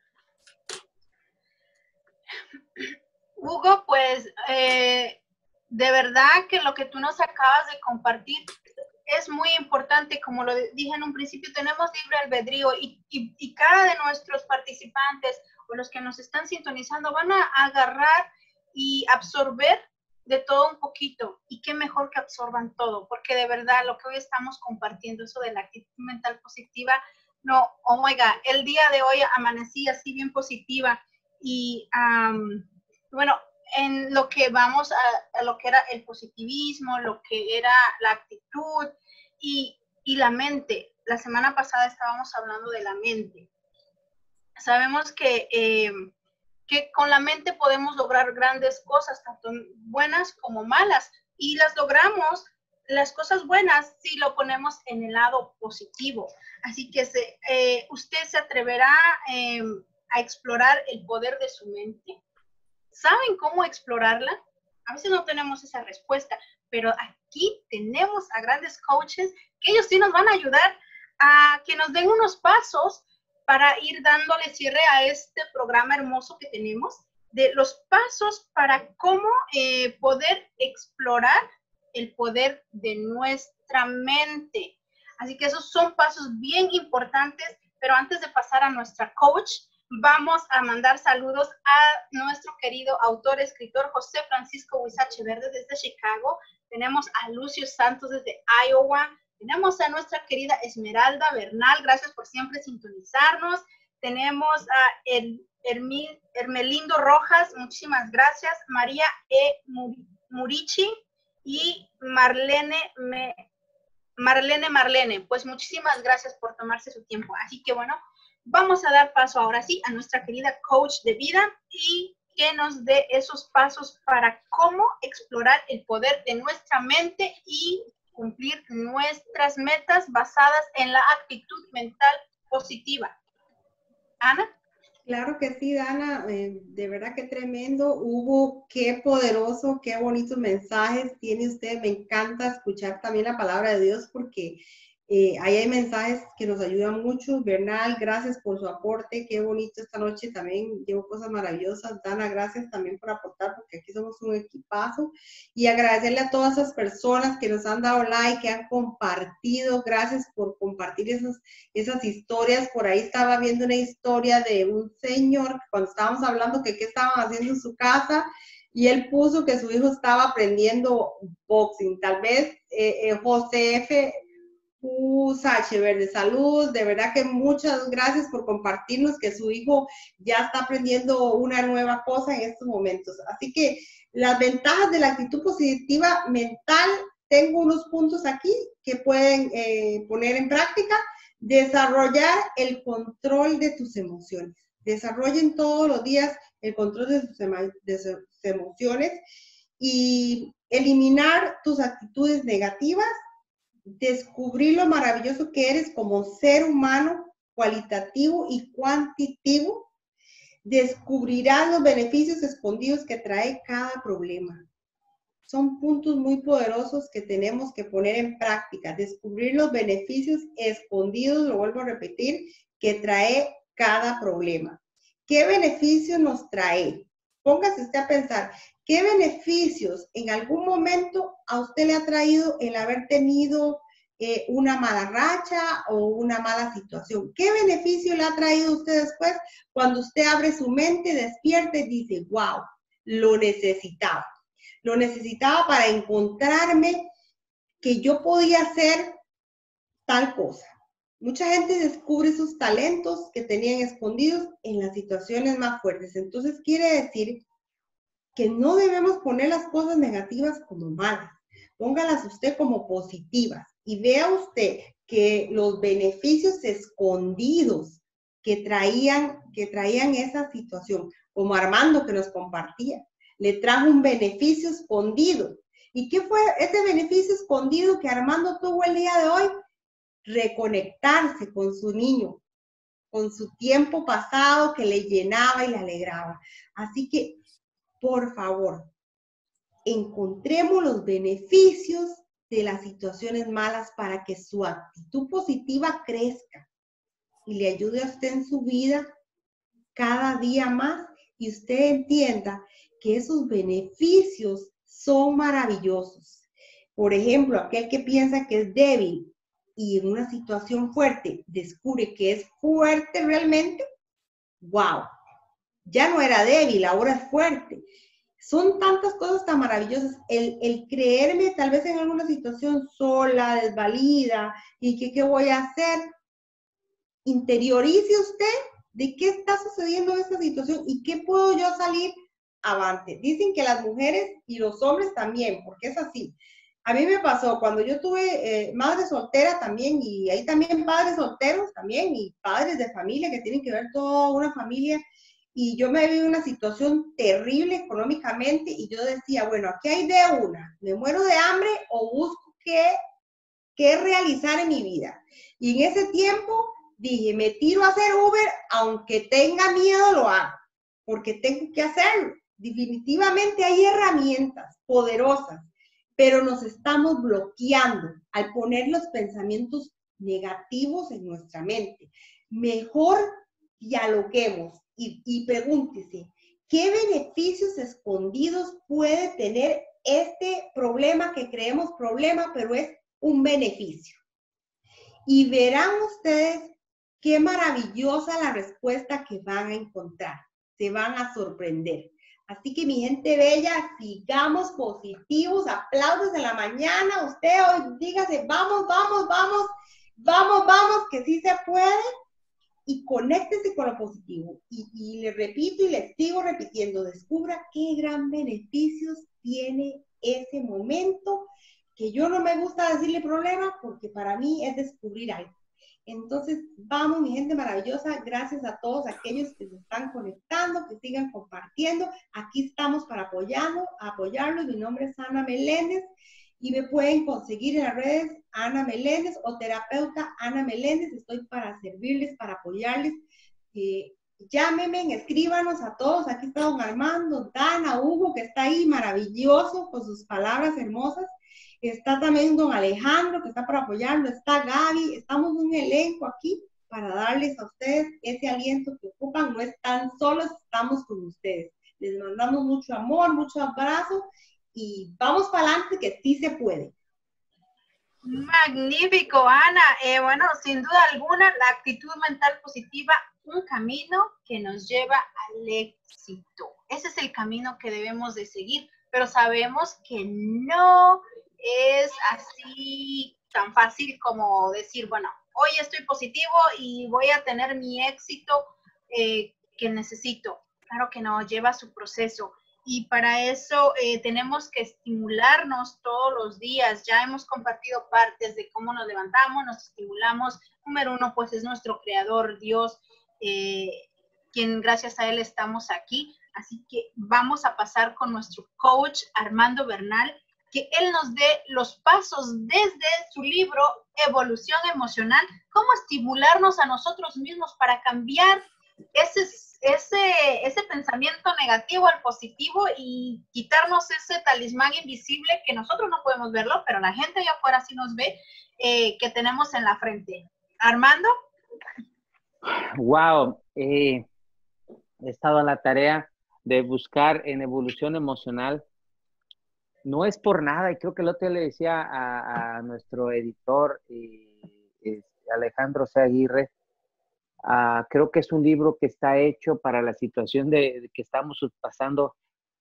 Hugo, pues eh, de verdad que lo que tú nos acabas de compartir es muy importante. Como lo dije en un principio, tenemos libre albedrío y, y, y cada de nuestros participantes o los que nos están sintonizando van a agarrar y absorber de todo un poquito. Y qué mejor que absorban todo, porque de verdad lo que hoy estamos compartiendo, eso de la actitud mental positiva, no, oh my God, el día de hoy amanecí así bien positiva. Y um, bueno, en lo que vamos a, a lo que era el positivismo, lo que era la actitud y, y la mente. La semana pasada estábamos hablando de la mente. Sabemos que, eh, que con la mente podemos lograr grandes cosas, tanto buenas como malas, y las logramos, las cosas buenas, si lo ponemos en el lado positivo. Así que se, eh, usted se atreverá eh, a explorar el poder de su mente. ¿Saben cómo explorarla? A veces no tenemos esa respuesta, pero aquí tenemos a grandes coaches que ellos sí nos van a ayudar a que nos den unos pasos para ir dándole cierre a este programa hermoso que tenemos, de los pasos para cómo eh, poder explorar el poder de nuestra mente. Así que esos son pasos bien importantes, pero antes de pasar a nuestra coach, vamos a mandar saludos a nuestro querido autor, escritor José Francisco Huizache Verde desde Chicago. Tenemos a Lucio Santos desde Iowa. Tenemos a nuestra querida Esmeralda Bernal. Gracias por siempre sintonizarnos. Tenemos a El, Hermil, Hermelindo Rojas. Muchísimas gracias. María E. Murichi y Marlene Me, Marlene Marlene. Pues muchísimas gracias por tomarse su tiempo. Así que bueno, vamos a dar paso ahora sí a nuestra querida coach de vida y que nos dé esos pasos para cómo explorar el poder de nuestra mente y cumplir nuestras metas basadas en la actitud mental positiva. Ana. Claro que sí, Dana, eh, de verdad que tremendo. Hugo, qué poderoso, qué bonitos mensajes tiene usted. Me encanta escuchar también la palabra de Dios porque Eh, ahí hay mensajes que nos ayudan mucho. Bernal, gracias por su aporte, qué bonito esta noche, también llevo cosas maravillosas. Dana, gracias también por aportar, porque aquí somos un equipazo. Y agradecerle a todas esas personas que nos han dado like, que han compartido, gracias por compartir esas, esas historias. Por ahí estaba viendo una historia de un señor, cuando estábamos hablando que qué estaban haciendo en su casa, y él puso que su hijo estaba aprendiendo boxing. Tal vez eh, eh, José F. Usache Verde Salud, de verdad que muchas gracias por compartirnos que su hijo ya está aprendiendo una nueva cosa en estos momentos. Así que las ventajas de la actitud positiva mental, tengo unos puntos aquí que pueden eh, poner en práctica. Desarrollar el control de tus emociones. Desarrollen todos los días el control de sus, de sus emociones y eliminar tus actitudes negativas. Descubrir lo maravilloso que eres como ser humano, cualitativo y cuantitativo. Descubrirás los beneficios escondidos que trae cada problema. Son puntos muy poderosos que tenemos que poner en práctica. Descubrir los beneficios escondidos, lo vuelvo a repetir, que trae cada problema. ¿Qué beneficios nos trae? Póngase usted a pensar, ¿qué beneficios en algún momento a usted le ha traído el haber tenido eh, una mala racha o una mala situación? ¿Qué beneficio le ha traído a usted después cuando usted abre su mente, despierta y dice, wow, lo necesitaba? Lo necesitaba para encontrarme que yo podía hacer tal cosa. Mucha gente descubre sus talentos que tenían escondidos en las situaciones más fuertes. Entonces quiere decir que no debemos poner las cosas negativas como malas. Póngalas usted como positivas y vea usted que los beneficios escondidos que traían, que traían esa situación, como Armando que nos compartía, le trajo un beneficio escondido. ¿Y qué fue ese beneficio escondido que Armando tuvo el día de hoy? Reconectarse con su niño, con su tiempo pasado que le llenaba y le alegraba. Así que, por favor, encontremos los beneficios de las situaciones malas para que su actitud positiva crezca y le ayude a usted en su vida cada día más y usted entienda que esos beneficios son maravillosos. Por ejemplo, aquel que piensa que es débil y en una situación fuerte descubre que es fuerte realmente, wow, ya no era débil, ahora es fuerte. Son tantas cosas tan maravillosas. El, el creerme tal vez en alguna situación sola, desvalida, y que qué voy a hacer. Interiorice usted de qué está sucediendo en esta situación y qué puedo yo salir avante. Dicen que las mujeres y los hombres también, porque es así. A mí me pasó cuando yo tuve eh, madre soltera también, y hay también padres solteros también, y padres de familia que tienen que ver toda una familia. Y yo me vi en una situación terrible económicamente y yo decía, bueno, aquí hay de una, me muero de hambre o busco qué, qué realizar en mi vida. Y en ese tiempo dije, me tiro a hacer Uber, aunque tenga miedo lo hago, porque tengo que hacerlo. Definitivamente hay herramientas poderosas, pero nos estamos bloqueando al poner los pensamientos negativos en nuestra mente. Mejor dialoguemos. Y, y pregúntese, ¿qué beneficios escondidos puede tener este problema que creemos problema, pero es un beneficio? Y verán ustedes qué maravillosa la respuesta que van a encontrar. Se van a sorprender. Así que mi gente bella, sigamos positivos, aplausos en la mañana. Usted hoy dígase, vamos, vamos, vamos, vamos, vamos, que sí se puede. Y conéctese con lo positivo. Y, y le repito y le sigo repitiendo, descubra qué gran beneficios tiene ese momento, que yo no me gusta decirle problema, porque para mí es descubrir algo. Entonces, vamos, mi gente maravillosa, gracias a todos aquellos que se están conectando, que sigan compartiendo. Aquí estamos para apoyarlo, apoyarlos. Mi nombre es Ana Meléndez. Y me pueden conseguir en las redes Ana Meléndez o terapeuta Ana Meléndez. Estoy para servirles, para apoyarles. Eh, llámenme, escríbanos a todos. Aquí está don Armando, Dana, Hugo, que está ahí maravilloso con sus palabras hermosas. está también don Alejandro, que está para apoyarlo, está Gaby, estamos un elenco aquí para darles a ustedes ese aliento que ocupan, no están solos, estamos con ustedes. Les mandamos mucho amor, mucho abrazo y vamos para adelante que sí se puede. Magnífico, Ana. Eh, bueno, sin duda alguna, la actitud mental positiva, un camino que nos lleva al éxito. Ese es el camino que debemos de seguir, pero sabemos que no es así tan fácil como decir, bueno, hoy estoy positivo y voy a tener mi éxito eh, que necesito. Claro que no, lleva su proceso. Y para eso eh, tenemos que estimularnos todos los días. Ya hemos compartido partes de cómo nos levantamos, nos estimulamos. Número uno, pues es nuestro creador, Dios, eh, quien gracias a él estamos aquí. Así que vamos a pasar con nuestro coach, Armando Bernal, que él nos dé los pasos desde su libro Evolución Emocional, cómo estimularnos a nosotros mismos para cambiar ese, ese, ese pensamiento negativo al positivo y quitarnos ese talismán invisible que nosotros no podemos verlo, pero la gente allá afuera sí nos ve, eh, que tenemos en la frente. Armando. Wow, eh, he estado en la tarea de buscar en evolución emocional. No es por nada, y creo que el otro día le decía a, a nuestro editor, eh, eh, Alejandro C. Aguirre, uh, creo que es un libro que está hecho para la situación de, de que estamos pasando,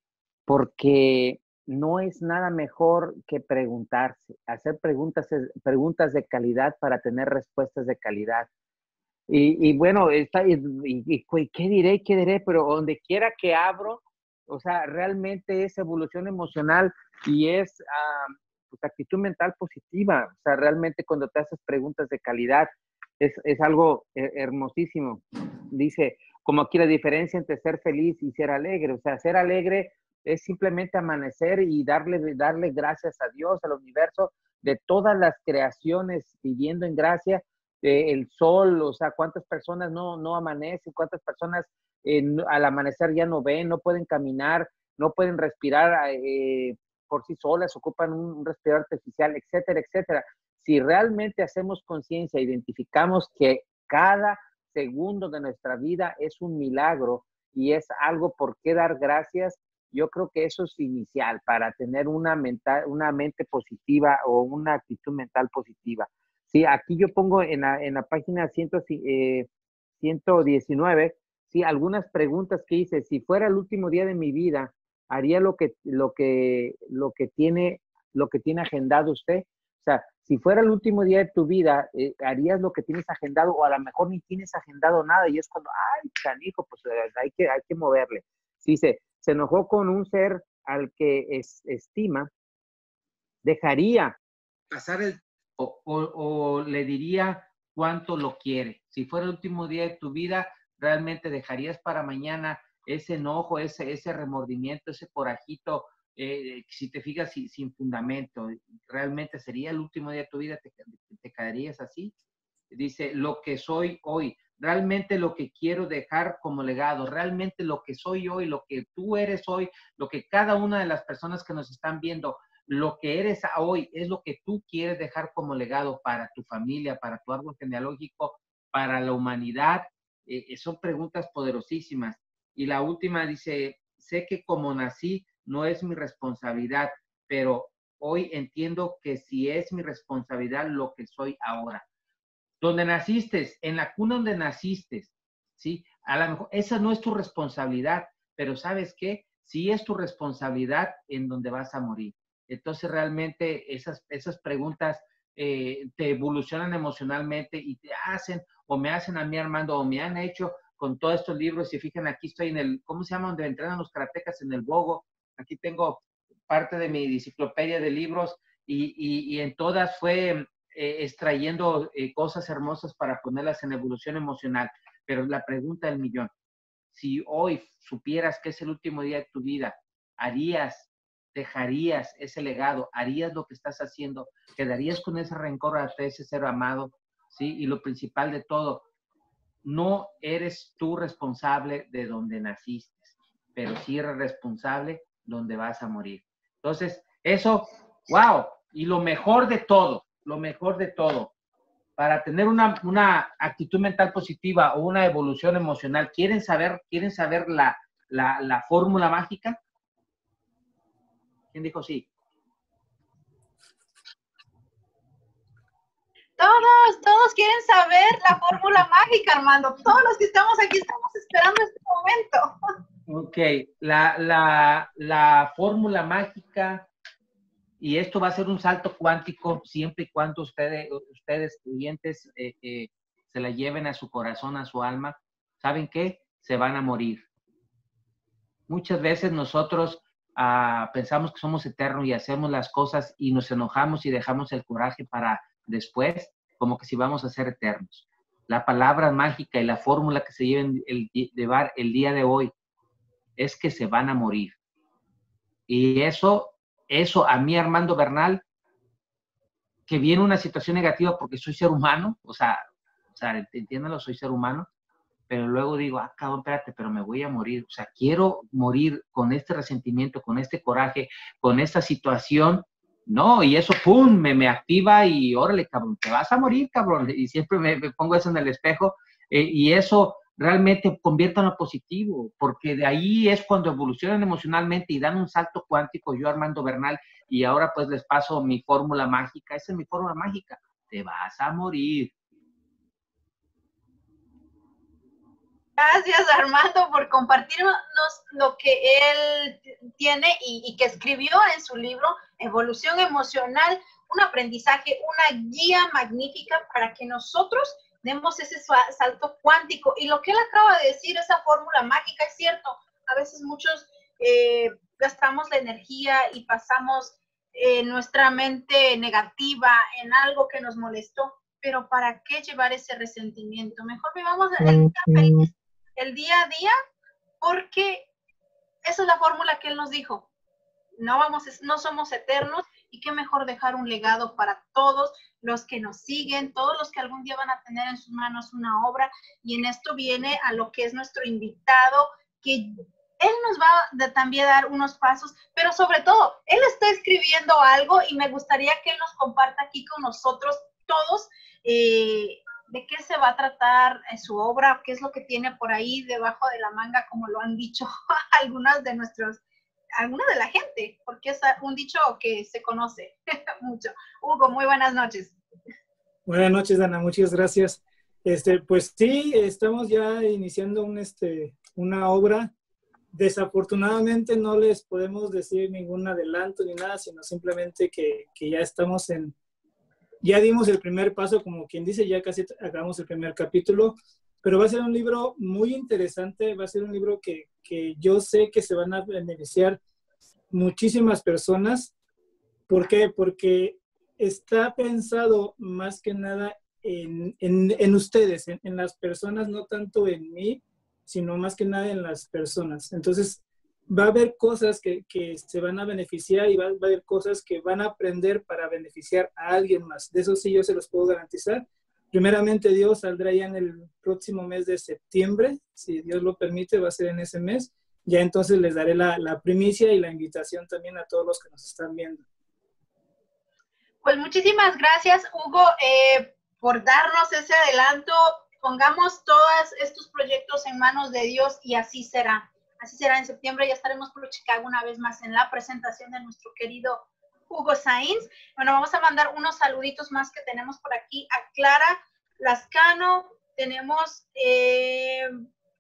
porque no es nada mejor que preguntarse, hacer preguntas, preguntas de calidad para tener respuestas de calidad. Y, y bueno, está, y, y, y, ¿qué diré? ¿Qué diré? Pero donde quiera que abro, o sea, realmente es evolución emocional y es uh, pues, actitud mental positiva. O sea, realmente cuando te haces preguntas de calidad, es, es algo hermosísimo. Dice, como aquí la diferencia entre ser feliz y ser alegre. O sea, ser alegre es simplemente amanecer y darle, darle gracias a Dios, al universo, de todas las creaciones viviendo en gracia. Eh, el sol, o sea, cuántas personas no, no amanecen, cuántas personas eh, al amanecer ya no ven, no pueden caminar, no pueden respirar eh, por sí solas, ocupan un, un respirador artificial, etcétera, etcétera. Si realmente hacemos conciencia, identificamos que cada segundo de nuestra vida es un milagro y es algo por qué dar gracias, yo creo que eso es inicial para tener una, mental, una mente positiva o una actitud mental positiva. Sí, aquí yo pongo en la, en la página ciento, eh, ciento diecinueve, sí, algunas preguntas que hice. Si fuera el último día de mi vida, ¿haría lo que, lo que, lo que, tiene, lo que tiene agendado usted? O sea, si fuera el último día de tu vida, eh, ¿harías lo que tienes agendado? O a lo mejor ni tienes agendado nada y es cuando, ay, canijo, pues eh, hay, que, hay que moverle. Sí, se, se enojó con un ser al que es, estima, dejaría pasar el O, o, o le diría cuánto lo quiere. Si fuera el último día de tu vida, realmente dejarías para mañana ese enojo, ese, ese remordimiento, ese corajito, eh, si te fijas, sin, sin fundamento. ¿Realmente sería el último día de tu vida? ¿Te, te quedarías así? Dice, lo que soy hoy, realmente lo que quiero dejar como legado, realmente lo que soy hoy, lo que tú eres hoy, lo que cada una de las personas que nos están viendo, lo que eres hoy es lo que tú quieres dejar como legado para tu familia, para tu árbol genealógico, para la humanidad. Eh, son preguntas poderosísimas. Y la última dice, sé que como nací no es mi responsabilidad, pero hoy entiendo que sí es mi responsabilidad lo que soy ahora. Donde naciste, en la cuna donde naciste, ¿sí? A lo mejor esa no es tu responsabilidad, pero ¿sabes qué? Sí es tu responsabilidad en donde vas a morir. Entonces, realmente esas, esas preguntas eh, te evolucionan emocionalmente y te hacen, o me hacen a mí, Armando, o me han hecho con todos estos libros. Si fijan, aquí estoy en el, ¿cómo se llama? Donde entrenan los karatecas, en el Bogo. Aquí tengo parte de mi enciclopedia de libros y, y, y en todas fue eh, extrayendo eh, cosas hermosas para ponerlas en evolución emocional. Pero la pregunta del millón, si hoy supieras que es el último día de tu vida, ¿harías dejarías ese legado? ¿Harías lo que estás haciendo? ¿Quedarías con ese rencor a ese ser amado? ¿Sí? Y lo principal de todo, no eres tú responsable de donde naciste, pero sí eres responsable donde vas a morir. Entonces, eso, wow, Y lo mejor de todo, lo mejor de todo, para tener una, una actitud mental positiva o una evolución emocional, ¿quieren saber, quieren saber la, la, la fórmula mágica? ¿Quién dijo sí? Todos, todos quieren saber la fórmula mágica, Armando. Todos los que estamos aquí estamos esperando este momento. Ok, la, la, la fórmula mágica, y esto va a ser un salto cuántico siempre y cuando ustedes, ustedes clientes, eh, eh, se la lleven a su corazón, a su alma. ¿Saben qué? Se van a morir. Muchas veces nosotros ah, pensamos que somos eternos y hacemos las cosas y nos enojamos y dejamos el coraje para después, como que si vamos a ser eternos. La palabra mágica y la fórmula que se lleven el, llevar el día de hoy es que se van a morir. Y eso, eso a mí, Armando Bernal, que viene una situación negativa porque soy ser humano, o sea, o sea, entiéndalo, soy ser humano, pero luego digo, ah, cabrón, espérate, pero me voy a morir. O sea, quiero morir con este resentimiento, con este coraje, con esta situación. No, y eso, pum, me, me activa y órale, cabrón, te vas a morir, cabrón. Y siempre me, me pongo eso en el espejo eh, y eso realmente convierte en lo positivo, porque de ahí es cuando evolucionan emocionalmente y dan un salto cuántico. Yo, Armando Bernal, y ahora pues les paso mi fórmula mágica. Esa es mi fórmula mágica. Te vas a morir. Gracias, Armando, por compartirnos lo que él tiene y, y que escribió en su libro, Evolución Emocional, un aprendizaje, una guía magnífica para que nosotros demos ese salto cuántico. Y lo que él acaba de decir, esa fórmula mágica, es cierto. A veces muchos eh, gastamos la energía y pasamos eh, nuestra mente negativa en algo que nos molestó, pero ¿para qué llevar ese resentimiento? Mejor vivamos el día feliz, el día a día, porque esa es la fórmula que él nos dijo. No, vamos, no somos eternos y qué mejor dejar un legado para todos los que nos siguen, todos los que algún día van a tener en sus manos una obra. Y en esto viene a lo que es nuestro invitado, que él nos va a también dar unos pasos, pero sobre todo, él está escribiendo algo y me gustaría que él nos comparta aquí con nosotros todos eh, de qué se va a tratar en su obra, qué es lo que tiene por ahí debajo de la manga, como lo han dicho algunas de nuestros, alguna de la gente, porque es un dicho que se conoce mucho. Hugo, muy buenas noches. Buenas noches, Dana, muchas gracias. Este, pues sí, estamos ya iniciando un, este, una obra. Desafortunadamente no les podemos decir ningún adelanto ni nada, sino simplemente que, que ya estamos en, ya dimos el primer paso, como quien dice, ya casi acabamos el primer capítulo, pero va a ser un libro muy interesante, va a ser un libro que, que yo sé que se van a beneficiar muchísimas personas. ¿Por qué? Porque está pensado más que nada en, en, en ustedes, en, en las personas, no tanto en mí, sino más que nada en las personas. Entonces, va a haber cosas que, que se van a beneficiar y va, va a haber cosas que van a aprender para beneficiar a alguien más. De eso sí yo se los puedo garantizar. Primeramente Dios saldrá ya en el próximo mes de septiembre, si Dios lo permite, va a ser en ese mes. Ya entonces les daré la, la primicia y la invitación también a todos los que nos están viendo. Pues muchísimas gracias, Hugo, eh, por darnos ese adelanto. Pongamos todos estos proyectos en manos de Dios y así será. Así será en septiembre, ya estaremos por Chicago una vez más en la presentación de nuestro querido Hugo Sainz. Bueno, vamos a mandar unos saluditos más que tenemos por aquí. A Clara Lascano, tenemos eh,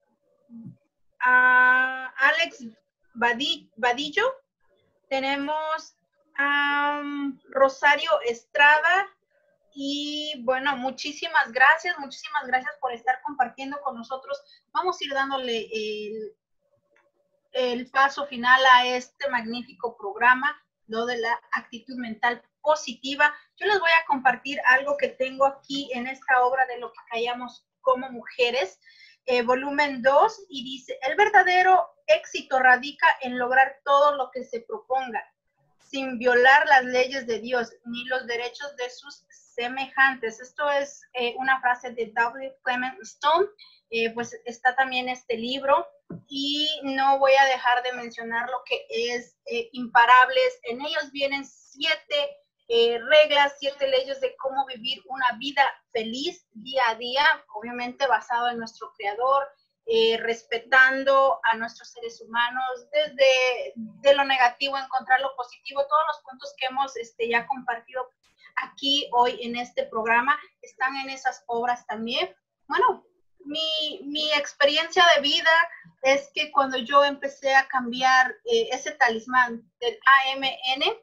a Alex Vadillo, tenemos a um, Rosario Estrada. Y bueno, muchísimas gracias, muchísimas gracias por estar compartiendo con nosotros. Vamos a ir dándole el, el paso final a este magnífico programa, lo de la actitud mental positiva. Yo les voy a compartir algo que tengo aquí en esta obra de Lo que callamos como mujeres, eh, volumen dos, y dice: el verdadero éxito radica en lograr todo lo que se proponga, sin violar las leyes de Dios ni los derechos de sus semejantes. Esto es eh, una frase de W. Clement Stone. Eh, pues está también este libro, y no voy a dejar de mencionar lo que es eh, Imparables. En ellos vienen siete eh, reglas, siete leyes de cómo vivir una vida feliz día a día, obviamente basado en nuestro Creador, eh, respetando a nuestros seres humanos, desde de lo negativo encontrar lo positivo. Todos los puntos que hemos este, ya compartido aquí hoy en este programa están en esas obras también. Bueno, mi, mi experiencia de vida es que cuando yo empecé a cambiar eh, ese talismán del A M N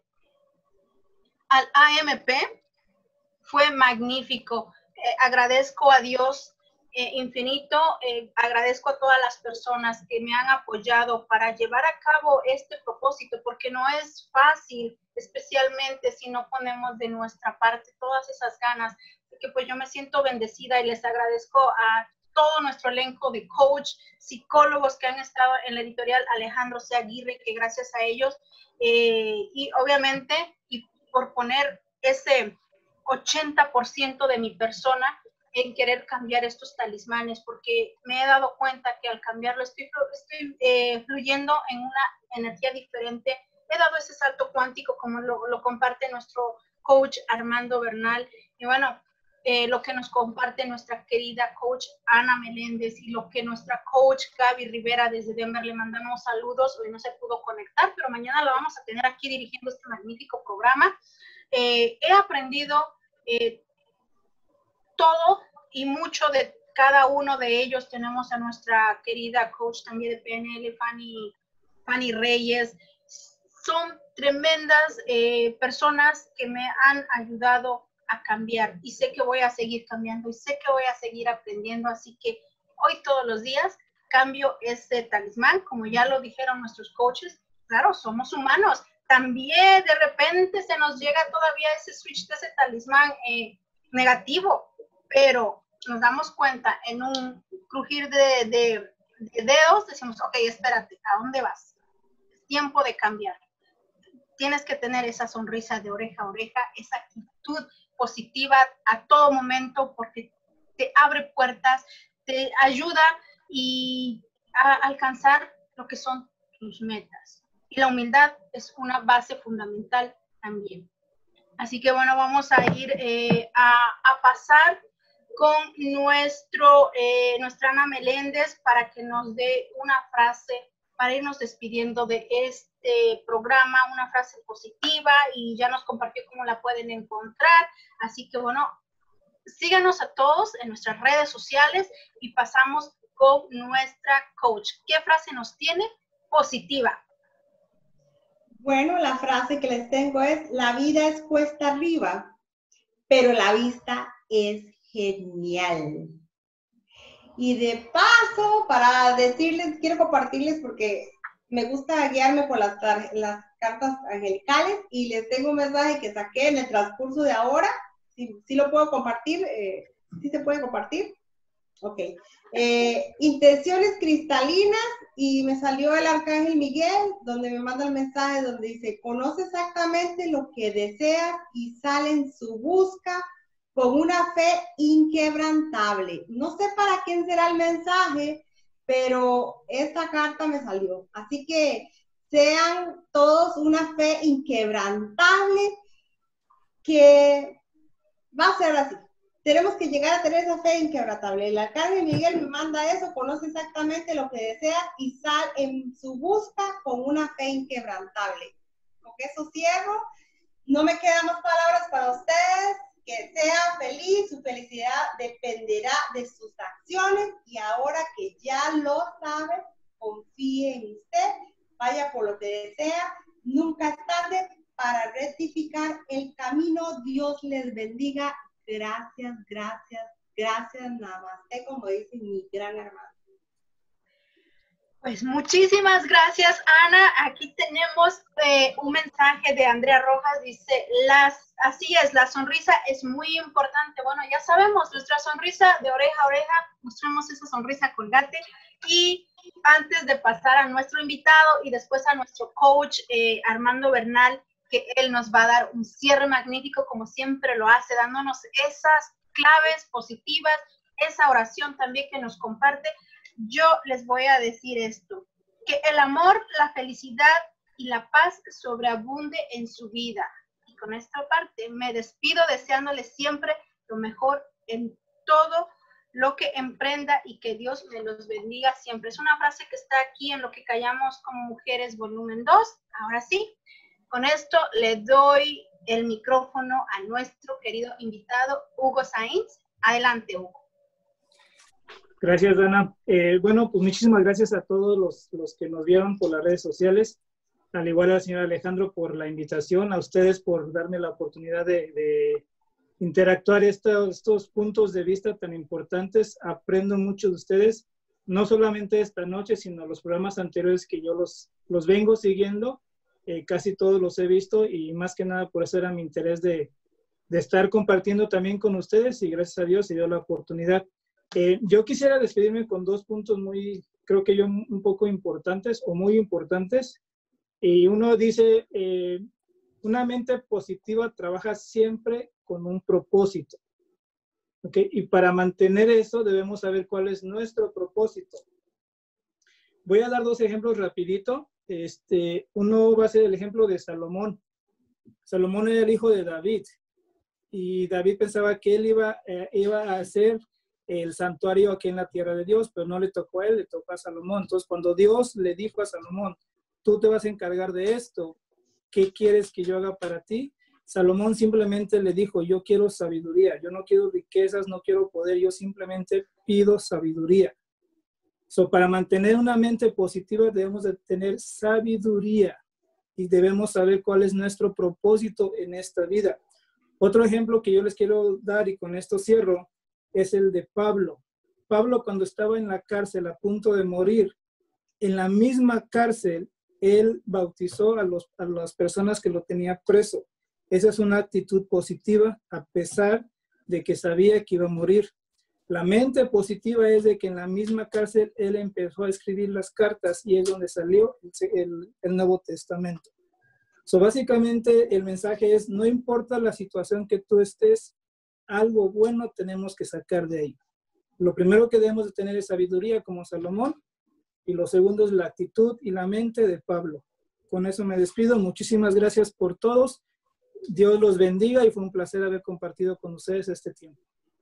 al A M P, fue magnífico. Eh, agradezco a Dios eh, infinito, eh, agradezco a todas las personas que me han apoyado para llevar a cabo este propósito, porque no es fácil, especialmente si no ponemos de nuestra parte todas esas ganas. Así que pues yo me siento bendecida y les agradezco a todo nuestro elenco de coach, psicólogos que han estado en la editorial Alejandro C. Aguirre, que gracias a ellos, eh, y obviamente, y por poner ese ochenta por ciento de mi persona en querer cambiar estos talismanes, porque me he dado cuenta que al cambiarlo estoy, estoy eh, fluyendo en una energía diferente. He dado ese salto cuántico como lo, lo comparte nuestro coach Armando Bernal, y bueno, eh, lo que nos comparte nuestra querida coach Ana Meléndez y lo que nuestra coach Gaby Rivera desde Denver, le mandamos saludos. Hoy no se pudo conectar, pero mañana la vamos a tener aquí dirigiendo este magnífico programa. Eh, he aprendido eh, todo y mucho de cada uno de ellos. Tenemos a nuestra querida coach también de P N L, Fanny, Fanny Reyes. Son tremendas eh, personas que me han ayudado a cambiar, y sé que voy a seguir cambiando y sé que voy a seguir aprendiendo. Así que hoy todos los días cambio este talismán, como ya lo dijeron nuestros coaches. Claro, somos humanos. También de repente se nos llega todavía ese switch de ese talismán eh, negativo, pero nos damos cuenta en un crujir de, de, de dedos, decimos, ok, espérate, ¿a dónde vas? Es tiempo de cambiar. Tienes que tener esa sonrisa de oreja a oreja, esa actitud positiva a todo momento, porque te abre puertas, te ayuda y a alcanzar lo que son tus metas. Y la humildad es una base fundamental también. Así que bueno, vamos a ir eh, a, a pasar con nuestro, eh, nuestra Ana Meléndez para que nos dé una frase para irnos despidiendo de este programa, una frase positiva, y ya nos compartió cómo la pueden encontrar. Así que bueno, síganos a todos en nuestras redes sociales y pasamos con nuestra coach. ¿Qué frase nos tiene positiva? Bueno, la frase que les tengo es: la vida es cuesta arriba, pero la vista es genial. Y de paso, para decirles, quiero compartirles, porque me gusta guiarme por las, las cartas angelicales, y les tengo un mensaje que saqué en el transcurso de ahora. Si, si lo puedo compartir, eh, ¿sí se puede compartir? Ok. Eh, intenciones cristalinas, y me salió el Arcángel Miguel, donde me manda el mensaje donde dice: conoce exactamente lo que deseas y sale en su busca con una fe inquebrantable. No sé para quién será el mensaje, pero esta carta me salió. Así que sean todos una fe inquebrantable, que va a ser así. Tenemos que llegar a tener esa fe inquebrantable. El Arcángel Miguel me manda eso: conoce exactamente lo que desea y sal en su busca con una fe inquebrantable. Con eso cierro. No me quedan más palabras para ustedes. Que sea feliz, su felicidad dependerá de sus acciones, y ahora que ya lo sabe, confíe en usted, vaya por lo que desea, nunca es tarde para rectificar el camino. Dios les bendiga. Gracias, gracias, gracias, namaste, como dice mi gran hermano. Pues muchísimas gracias, Ana. Aquí tenemos eh, un mensaje de Andrea Rojas. Dice, las, así es, la sonrisa es muy importante. Bueno, ya sabemos, nuestra sonrisa de oreja a oreja, mostremos esa sonrisa colgate. Y antes de pasar a nuestro invitado y después a nuestro coach eh, Armando Bernal, que él nos va a dar un cierre magnífico, como siempre lo hace, dándonos esas claves positivas, esa oración también que nos comparte. Yo les voy a decir esto: que el amor, la felicidad y la paz sobreabunde en su vida, y Y con esta parte me despido deseándoles siempre lo mejor en todo lo que emprenda y que Dios me los bendiga siempre. Es una frase que está aquí en Lo que callamos como mujeres, volumen dos. Ahora sí, con esto le doy el micrófono a nuestro querido invitado, Hugo Sainz. Adelante, Hugo. Gracias, Dana. Eh, bueno, pues muchísimas gracias a todos los, los que nos vieron por las redes sociales, al igual a la señora Alejandro por la invitación, a ustedes por darme la oportunidad de, de interactuar estos, estos puntos de vista tan importantes. Aprendo mucho de ustedes, no solamente esta noche, sino los programas anteriores que yo los, los vengo siguiendo. Eh, casi todos los he visto y más que nada por eso era mi interés de, de estar compartiendo también con ustedes y gracias a Dios se dio la oportunidad. Eh, yo quisiera despedirme con dos puntos muy, creo que yo un poco importantes o muy importantes. Y uno dice, eh, una mente positiva trabaja siempre con un propósito. ¿Okay? Y para mantener eso debemos saber cuál es nuestro propósito. Voy a dar dos ejemplos rapidito. Este, uno va a ser el ejemplo de Salomón. Salomón era el hijo de David. Y David pensaba que él iba, eh, iba a hacer el santuario aquí en la tierra de Dios, pero no le tocó a él, le tocó a Salomón. Entonces, cuando Dios le dijo a Salomón, tú te vas a encargar de esto, ¿qué quieres que yo haga para ti? Salomón simplemente le dijo, yo quiero sabiduría, yo no quiero riquezas, no quiero poder, yo simplemente pido sabiduría. So, para mantener una mente positiva debemos de tener sabiduría y debemos saber cuál es nuestro propósito en esta vida. Otro ejemplo que yo les quiero dar y con esto cierro es el de Pablo. Pablo cuando estaba en la cárcel a punto de morir, en la misma cárcel, él bautizó a, los, a las personas que lo tenían preso. Esa es una actitud positiva a pesar de que sabía que iba a morir. La mente positiva es de que en la misma cárcel él empezó a escribir las cartas y es donde salió el, el, el Nuevo Testamento. So, básicamente el mensaje es, no importa la situación que tú estés, algo bueno tenemos que sacar de ahí. Lo primero que debemos de tener es sabiduría como Salomón y lo segundo es la actitud y la mente de Pablo. Con eso me despido. Muchísimas gracias por todos. Dios los bendiga y fue un placer haber compartido con ustedes este tiempo.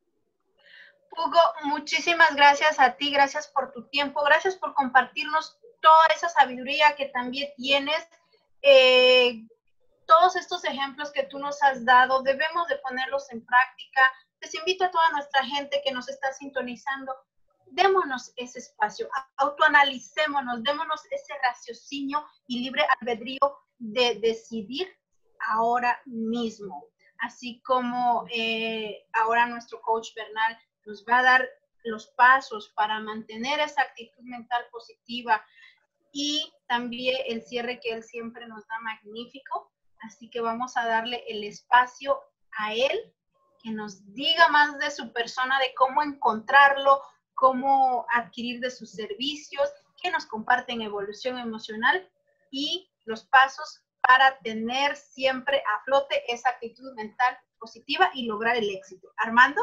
Hugo, muchísimas gracias a ti, gracias por tu tiempo, gracias por compartirnos toda esa sabiduría que también tienes. Eh, todos estos ejemplos que tú nos has dado, debemos de ponerlos en práctica. Les invito a toda nuestra gente que nos está sintonizando, démonos ese espacio, autoanalicémonos, démonos ese raciocinio y libre albedrío de decidir ahora mismo. Así como eh, ahora nuestro coach Bernal nos va a dar los pasos para mantener esa actitud mental positiva y también el cierre que él siempre nos da magnífico. Así que vamos a darle el espacio a él, que nos diga más de su persona, de cómo encontrarlo, cómo adquirir de sus servicios, que nos comparten evolución emocional y los pasos para tener siempre a flote esa actitud mental positiva y lograr el éxito. Armando.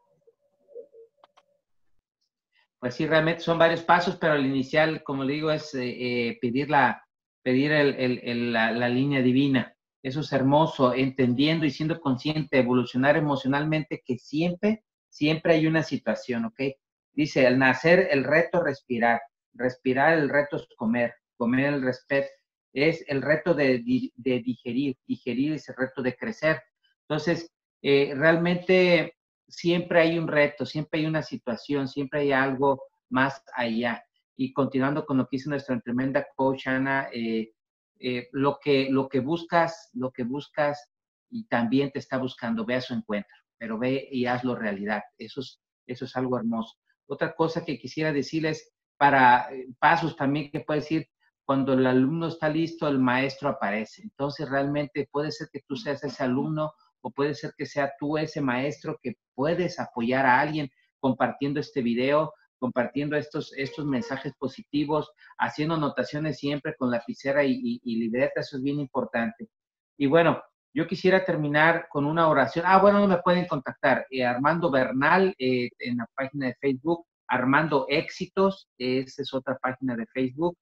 Pues sí, realmente son varios pasos, pero el inicial, como le digo, es eh, eh, pedir, la, pedir el, el, el, la, la línea divina. Eso es hermoso, entendiendo y siendo consciente, evolucionar emocionalmente, que siempre, siempre hay una situación, ¿ok? Dice, al nacer el reto respirar, respirar el reto es comer, comer el respeto, es el reto de, de digerir, digerir es el reto de crecer. Entonces, eh, realmente siempre hay un reto, siempre hay una situación, siempre hay algo más allá. Y continuando con lo que dice nuestra tremenda coach Ana, eh, eh, lo, que, lo que buscas, lo que buscas y también te está buscando, ve a su encuentro, pero ve y hazlo realidad. Eso es, eso es algo hermoso. Otra cosa que quisiera decirles para eh, pasos también que puede decir, cuando el alumno está listo, el maestro aparece. Entonces, realmente puede ser que tú seas ese alumno o puede ser que sea tú ese maestro que puedes apoyar a alguien compartiendo este video, compartiendo estos, estos mensajes positivos, haciendo anotaciones siempre con lapicera y, y, y libreta. Eso es bien importante. Y bueno, yo quisiera terminar con una oración. Ah, bueno, no me pueden contactar. Eh, Armando Bernal eh, en la página de Facebook. Armando Éxitos, esa es otra página de Facebook.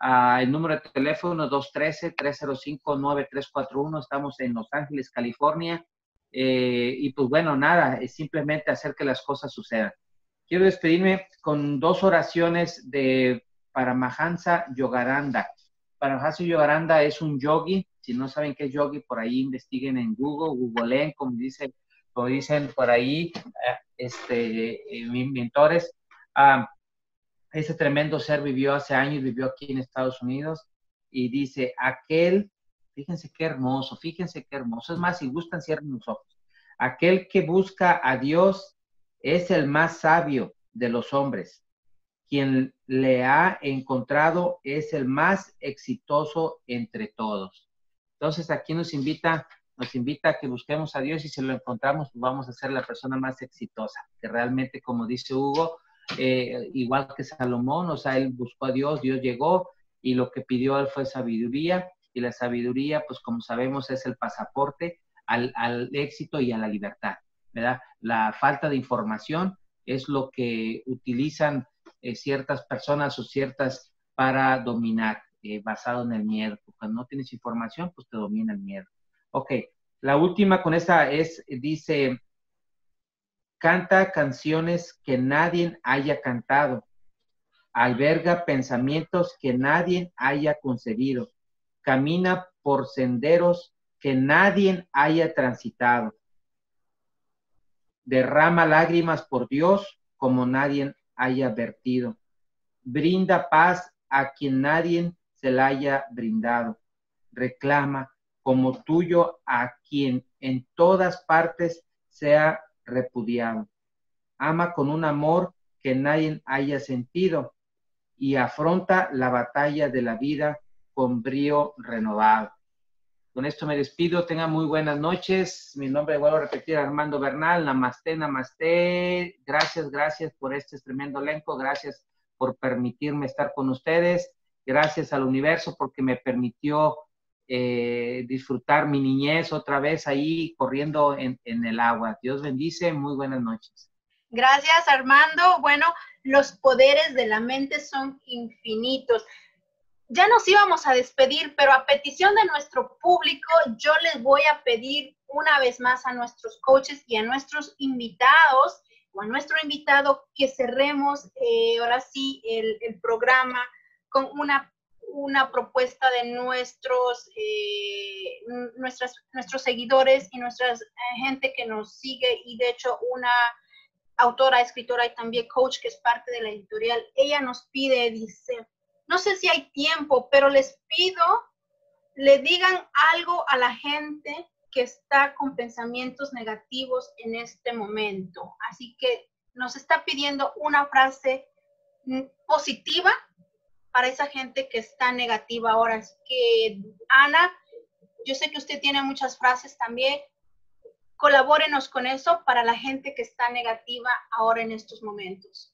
Uh, el número de teléfono dos uno tres, tres cero cinco, nueve tres cuatro uno. Estamos en Los Ángeles, California. Eh, y pues bueno, nada, es simplemente hacer que las cosas sucedan. Quiero despedirme con dos oraciones de Paramahansa Yogananda. Paramahansa Yogananda es un yogi. Si no saben qué es yogi, por ahí investiguen en Google, googleen, como dicen, como dicen por ahí este, mis mentores. Uh, ese tremendo ser vivió hace años, vivió aquí en Estados Unidos, y dice, aquel, fíjense qué hermoso, fíjense qué hermoso. Es más, si gustan, cierren los ojos. Aquel que busca a Dios es el más sabio de los hombres. Quien le ha encontrado es el más exitoso entre todos. Entonces, aquí nos invita, nos invita a que busquemos a Dios, y si lo encontramos, pues vamos a ser la persona más exitosa, que realmente, como dice Hugo, eh, igual que Salomón, o sea, él buscó a Dios, Dios llegó, y lo que pidió él fue sabiduría, y la sabiduría, pues como sabemos, es el pasaporte al, al éxito y a la libertad, ¿verdad? La falta de información es lo que utilizan eh, ciertas personas o ciertas para dominar, eh, basado en el miedo. Cuando no tienes información, pues te domina el miedo. Ok, la última con esta es, dice, canta canciones que nadie haya cantado, alberga pensamientos que nadie haya concebido, camina por senderos que nadie haya transitado, derrama lágrimas por Dios como nadie haya vertido, brinda paz a quien nadie se la haya brindado, reclama como tuyo a quien en todas partes sea repudiado, ama con un amor que nadie haya sentido y afronta la batalla de la vida con brío renovado. Con esto me despido, tengan muy buenas noches. Mi nombre, vuelvo a repetir, Armando Bernal. Namaste, namaste. Gracias, gracias por este tremendo elenco. Gracias por permitirme estar con ustedes. Gracias al universo porque me permitió eh, disfrutar mi niñez otra vez ahí corriendo en, en el agua. Dios bendice. Muy buenas noches. Gracias, Armando. Bueno, los poderes de la mente son infinitos. Ya nos íbamos a despedir, pero a petición de nuestro público, yo les voy a pedir una vez más a nuestros coaches y a nuestros invitados, o a nuestro invitado, que cerremos eh, ahora sí el, el programa con una, una propuesta de nuestros, eh, nuestras, nuestros seguidores y nuestra eh, gente que nos sigue, y de hecho una autora, escritora y también coach que es parte de la editorial. Ella nos pide, dice, no sé si hay tiempo, pero les pido, le digan algo a la gente que está con pensamientos negativos en este momento. Así que nos está pidiendo una frase positiva para esa gente que está negativa ahora. Así que, Ana, yo sé que usted tiene muchas frases también. Colabórenos con eso para la gente que está negativa ahora en estos momentos.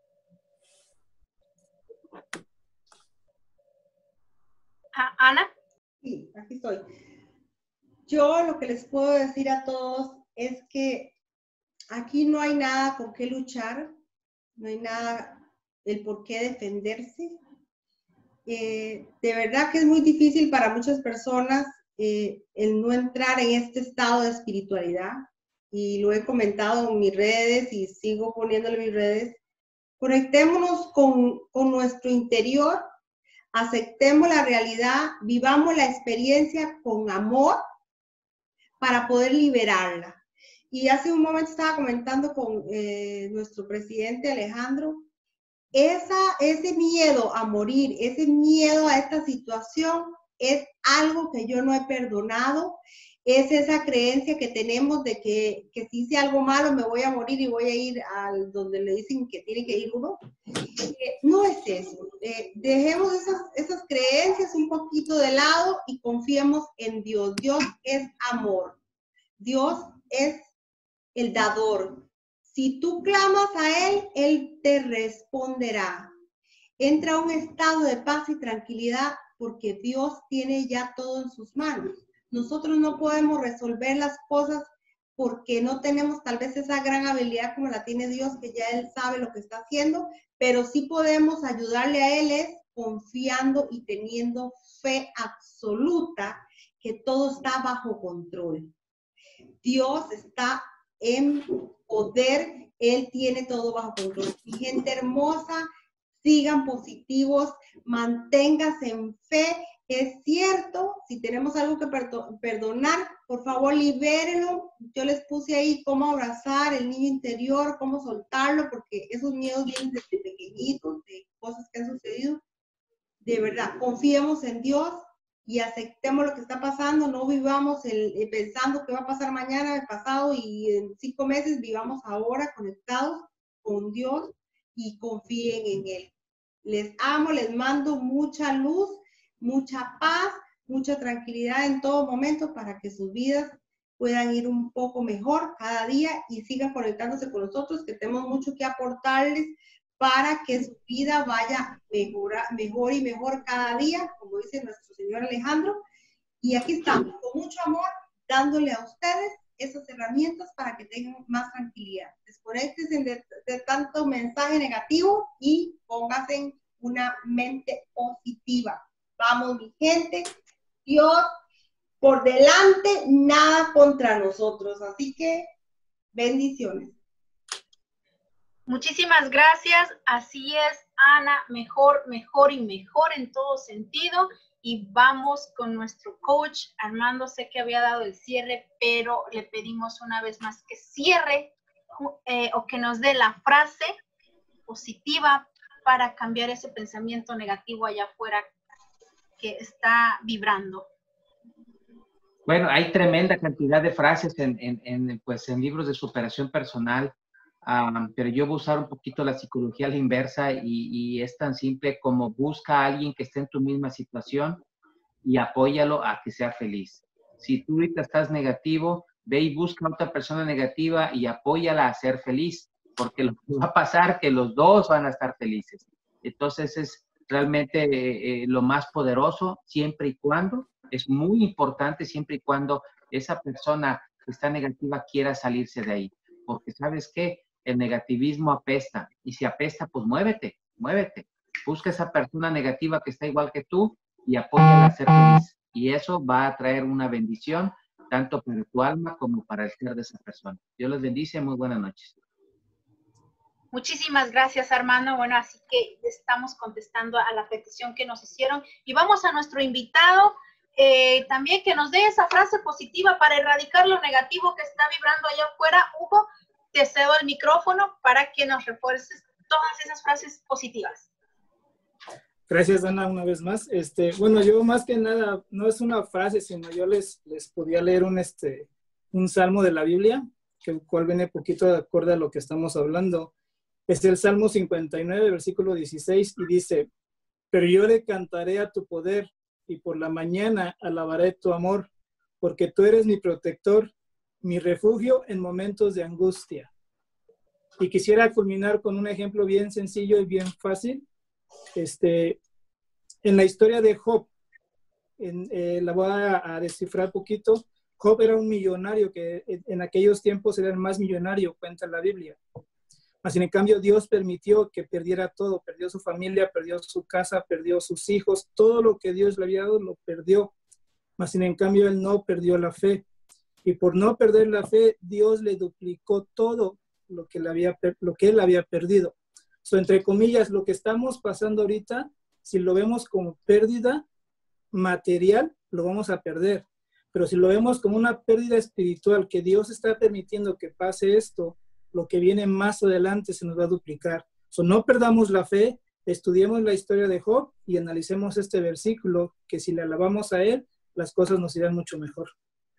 Ah, Ana. Sí, aquí estoy. Yo lo que les puedo decir a todos es que aquí no hay nada con qué luchar, no hay nada del por qué defenderse. Eh, de verdad que es muy difícil para muchas personas eh, el no entrar en este estado de espiritualidad, y lo he comentado en mis redes y sigo poniéndolo en mis redes. Conectémonos con, con nuestro interior, aceptemos la realidad, vivamos la experiencia con amor para poder liberarla. Y hace un momento estaba comentando con eh, nuestro presidente Alejandro, esa, ese miedo a morir, ese miedo a esta situación es algo que yo no he perdonado. Es esa creencia que tenemos de que, que si hice algo malo me voy a morir y voy a ir al donde le dicen que tiene que ir uno. Eh, no es eso. Eh, dejemos esas, esas creencias un poquito de lado y confiemos en Dios. Dios es amor. Dios es el dador. Si tú clamas a Él, Él te responderá. Entra a un estado de paz y tranquilidad porque Dios tiene ya todo en sus manos. Nosotros no podemos resolver las cosas porque no tenemos tal vez esa gran habilidad como la tiene Dios, que ya Él sabe lo que está haciendo, pero sí podemos ayudarle a Él es confiando y teniendo fe absoluta que todo está bajo control. Dios está en poder, Él tiene todo bajo control. Mi gente hermosa, sigan positivos, manténganse en fe. Es cierto, si tenemos algo que perdonar, por favor, libérenlo. Yo les puse ahí cómo abrazar el niño interior, cómo soltarlo, porque esos miedos vienen desde pequeñitos, de cosas que han sucedido. De verdad, confiemos en Dios y aceptemos lo que está pasando. No vivamos el, el pensando que va a pasar mañana, el pasado y en cinco meses. Vivamos ahora conectados con Dios y confíen en Él. Les amo, les mando mucha luz, mucha paz, mucha tranquilidad en todo momento para que sus vidas puedan ir un poco mejor cada día y sigan conectándose con nosotros, que tenemos mucho que aportarles para que su vida vaya mejor, mejor y mejor cada día, como dice nuestro señor Alejandro. Y aquí estamos, con mucho amor, dándole a ustedes esas herramientas para que tengan más tranquilidad. Desconéctense de, de tanto mensaje negativo y pónganse una mente positiva. Vamos, mi gente, Dios por delante, nada contra nosotros. Así que, bendiciones. Muchísimas gracias. Así es, Ana, mejor, mejor y mejor en todo sentido. Y vamos con nuestro coach. Armando, sé que había dado el cierre, pero le pedimos una vez más que cierre eh, o que nos dé la frase positiva para cambiar ese pensamiento negativo allá afuera que está vibrando. Bueno, hay tremenda cantidad de frases en, en, en, pues, en libros de superación personal, um, pero yo voy a usar un poquito la psicología a la inversa y, y es tan simple como busca a alguien que esté en tu misma situación y apóyalo a que sea feliz. Si tú ahorita estás negativo, ve y busca a otra persona negativa y apóyala a ser feliz, porque lo que va a pasar es que los dos van a estar felices. Entonces es realmente eh, eh, lo más poderoso, siempre y cuando, es muy importante siempre y cuando esa persona que está negativa quiera salirse de ahí. Porque ¿sabes qué? El negativismo apesta. Y si apesta, pues muévete, muévete. Busca esa persona negativa que está igual que tú y apóyala a ser feliz. Y eso va a traer una bendición, tanto para tu alma como para el ser de esa persona. Dios les bendice. Muy buenas noches. Muchísimas gracias, Armando. Bueno, así que estamos contestando a la petición que nos hicieron. Y vamos a nuestro invitado, eh, también que nos dé esa frase positiva para erradicar lo negativo que está vibrando allá afuera. Hugo, te cedo el micrófono para que nos refuerces todas esas frases positivas. Gracias, Ana, una vez más. Este, bueno, yo más que nada, no es una frase, sino yo les, les podía leer un, este, un salmo de la Biblia, que el cual viene poquito de acuerdo a lo que estamos hablando. Es el Salmo cincuenta y nueve, versículo dieciséis, y dice: pero yo le cantaré a tu poder, y por la mañana alabaré tu amor, porque tú eres mi protector, mi refugio en momentos de angustia. Y quisiera culminar con un ejemplo bien sencillo y bien fácil. Este, en la historia de Job, en, eh, la voy a, a descifrar poquito. Job era un millonario que en, en aquellos tiempos era el más millonario, cuenta la Biblia. Mas, sin en cambio, Dios permitió que perdiera todo. Perdió su familia, perdió su casa, perdió sus hijos. Todo lo que Dios le había dado lo perdió. Mas, sin en cambio, él no perdió la fe. Y por no perder la fe, Dios le duplicó todo lo que, le había, lo que él había perdido. So, entre comillas, lo que estamos pasando ahorita, si lo vemos como pérdida material, lo vamos a perder. Pero si lo vemos como una pérdida espiritual, que Dios está permitiendo que pase esto, lo que viene más adelante se nos va a duplicar. So, no perdamos la fe, estudiemos la historia de Job y analicemos este versículo, que si le alabamos a él, las cosas nos irán mucho mejor.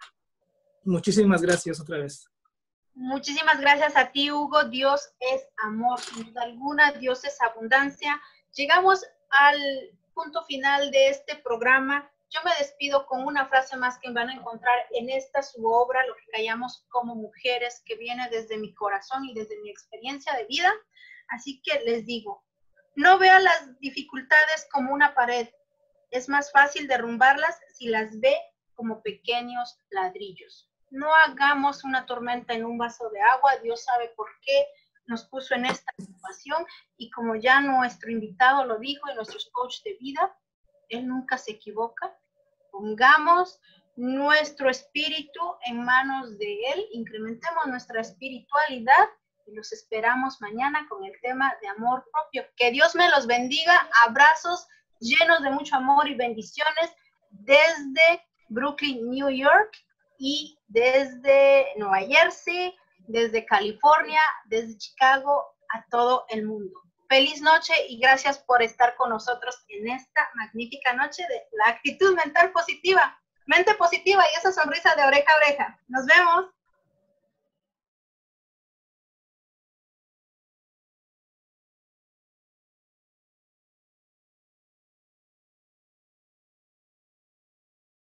Muchísimas gracias otra vez. Muchísimas gracias a ti, Hugo. Dios es amor, sin duda alguna. Dios es abundancia. Llegamos al punto final de este programa. Yo me despido con una frase más que van a encontrar en esta su obra, Lo que callamos como mujeres, que viene desde mi corazón y desde mi experiencia de vida. Así que les digo, no vean las dificultades como una pared. Es más fácil derrumbarlas si las ve como pequeños ladrillos. No hagamos una tormenta en un vaso de agua. Dios sabe por qué nos puso en esta situación, y como ya nuestro invitado lo dijo, y nuestro coach de vida, él nunca se equivoca. Pongamos nuestro espíritu en manos de él, incrementemos nuestra espiritualidad, y los esperamos mañana con el tema de amor propio. Que Dios me los bendiga, abrazos llenos de mucho amor y bendiciones desde Brooklyn, New York, y desde Nueva Jersey, desde California, desde Chicago, a todo el mundo. Feliz noche y gracias por estar con nosotros en esta magnífica noche de la actitud mental positiva, mente positiva y esa sonrisa de oreja a oreja. Nos vemos.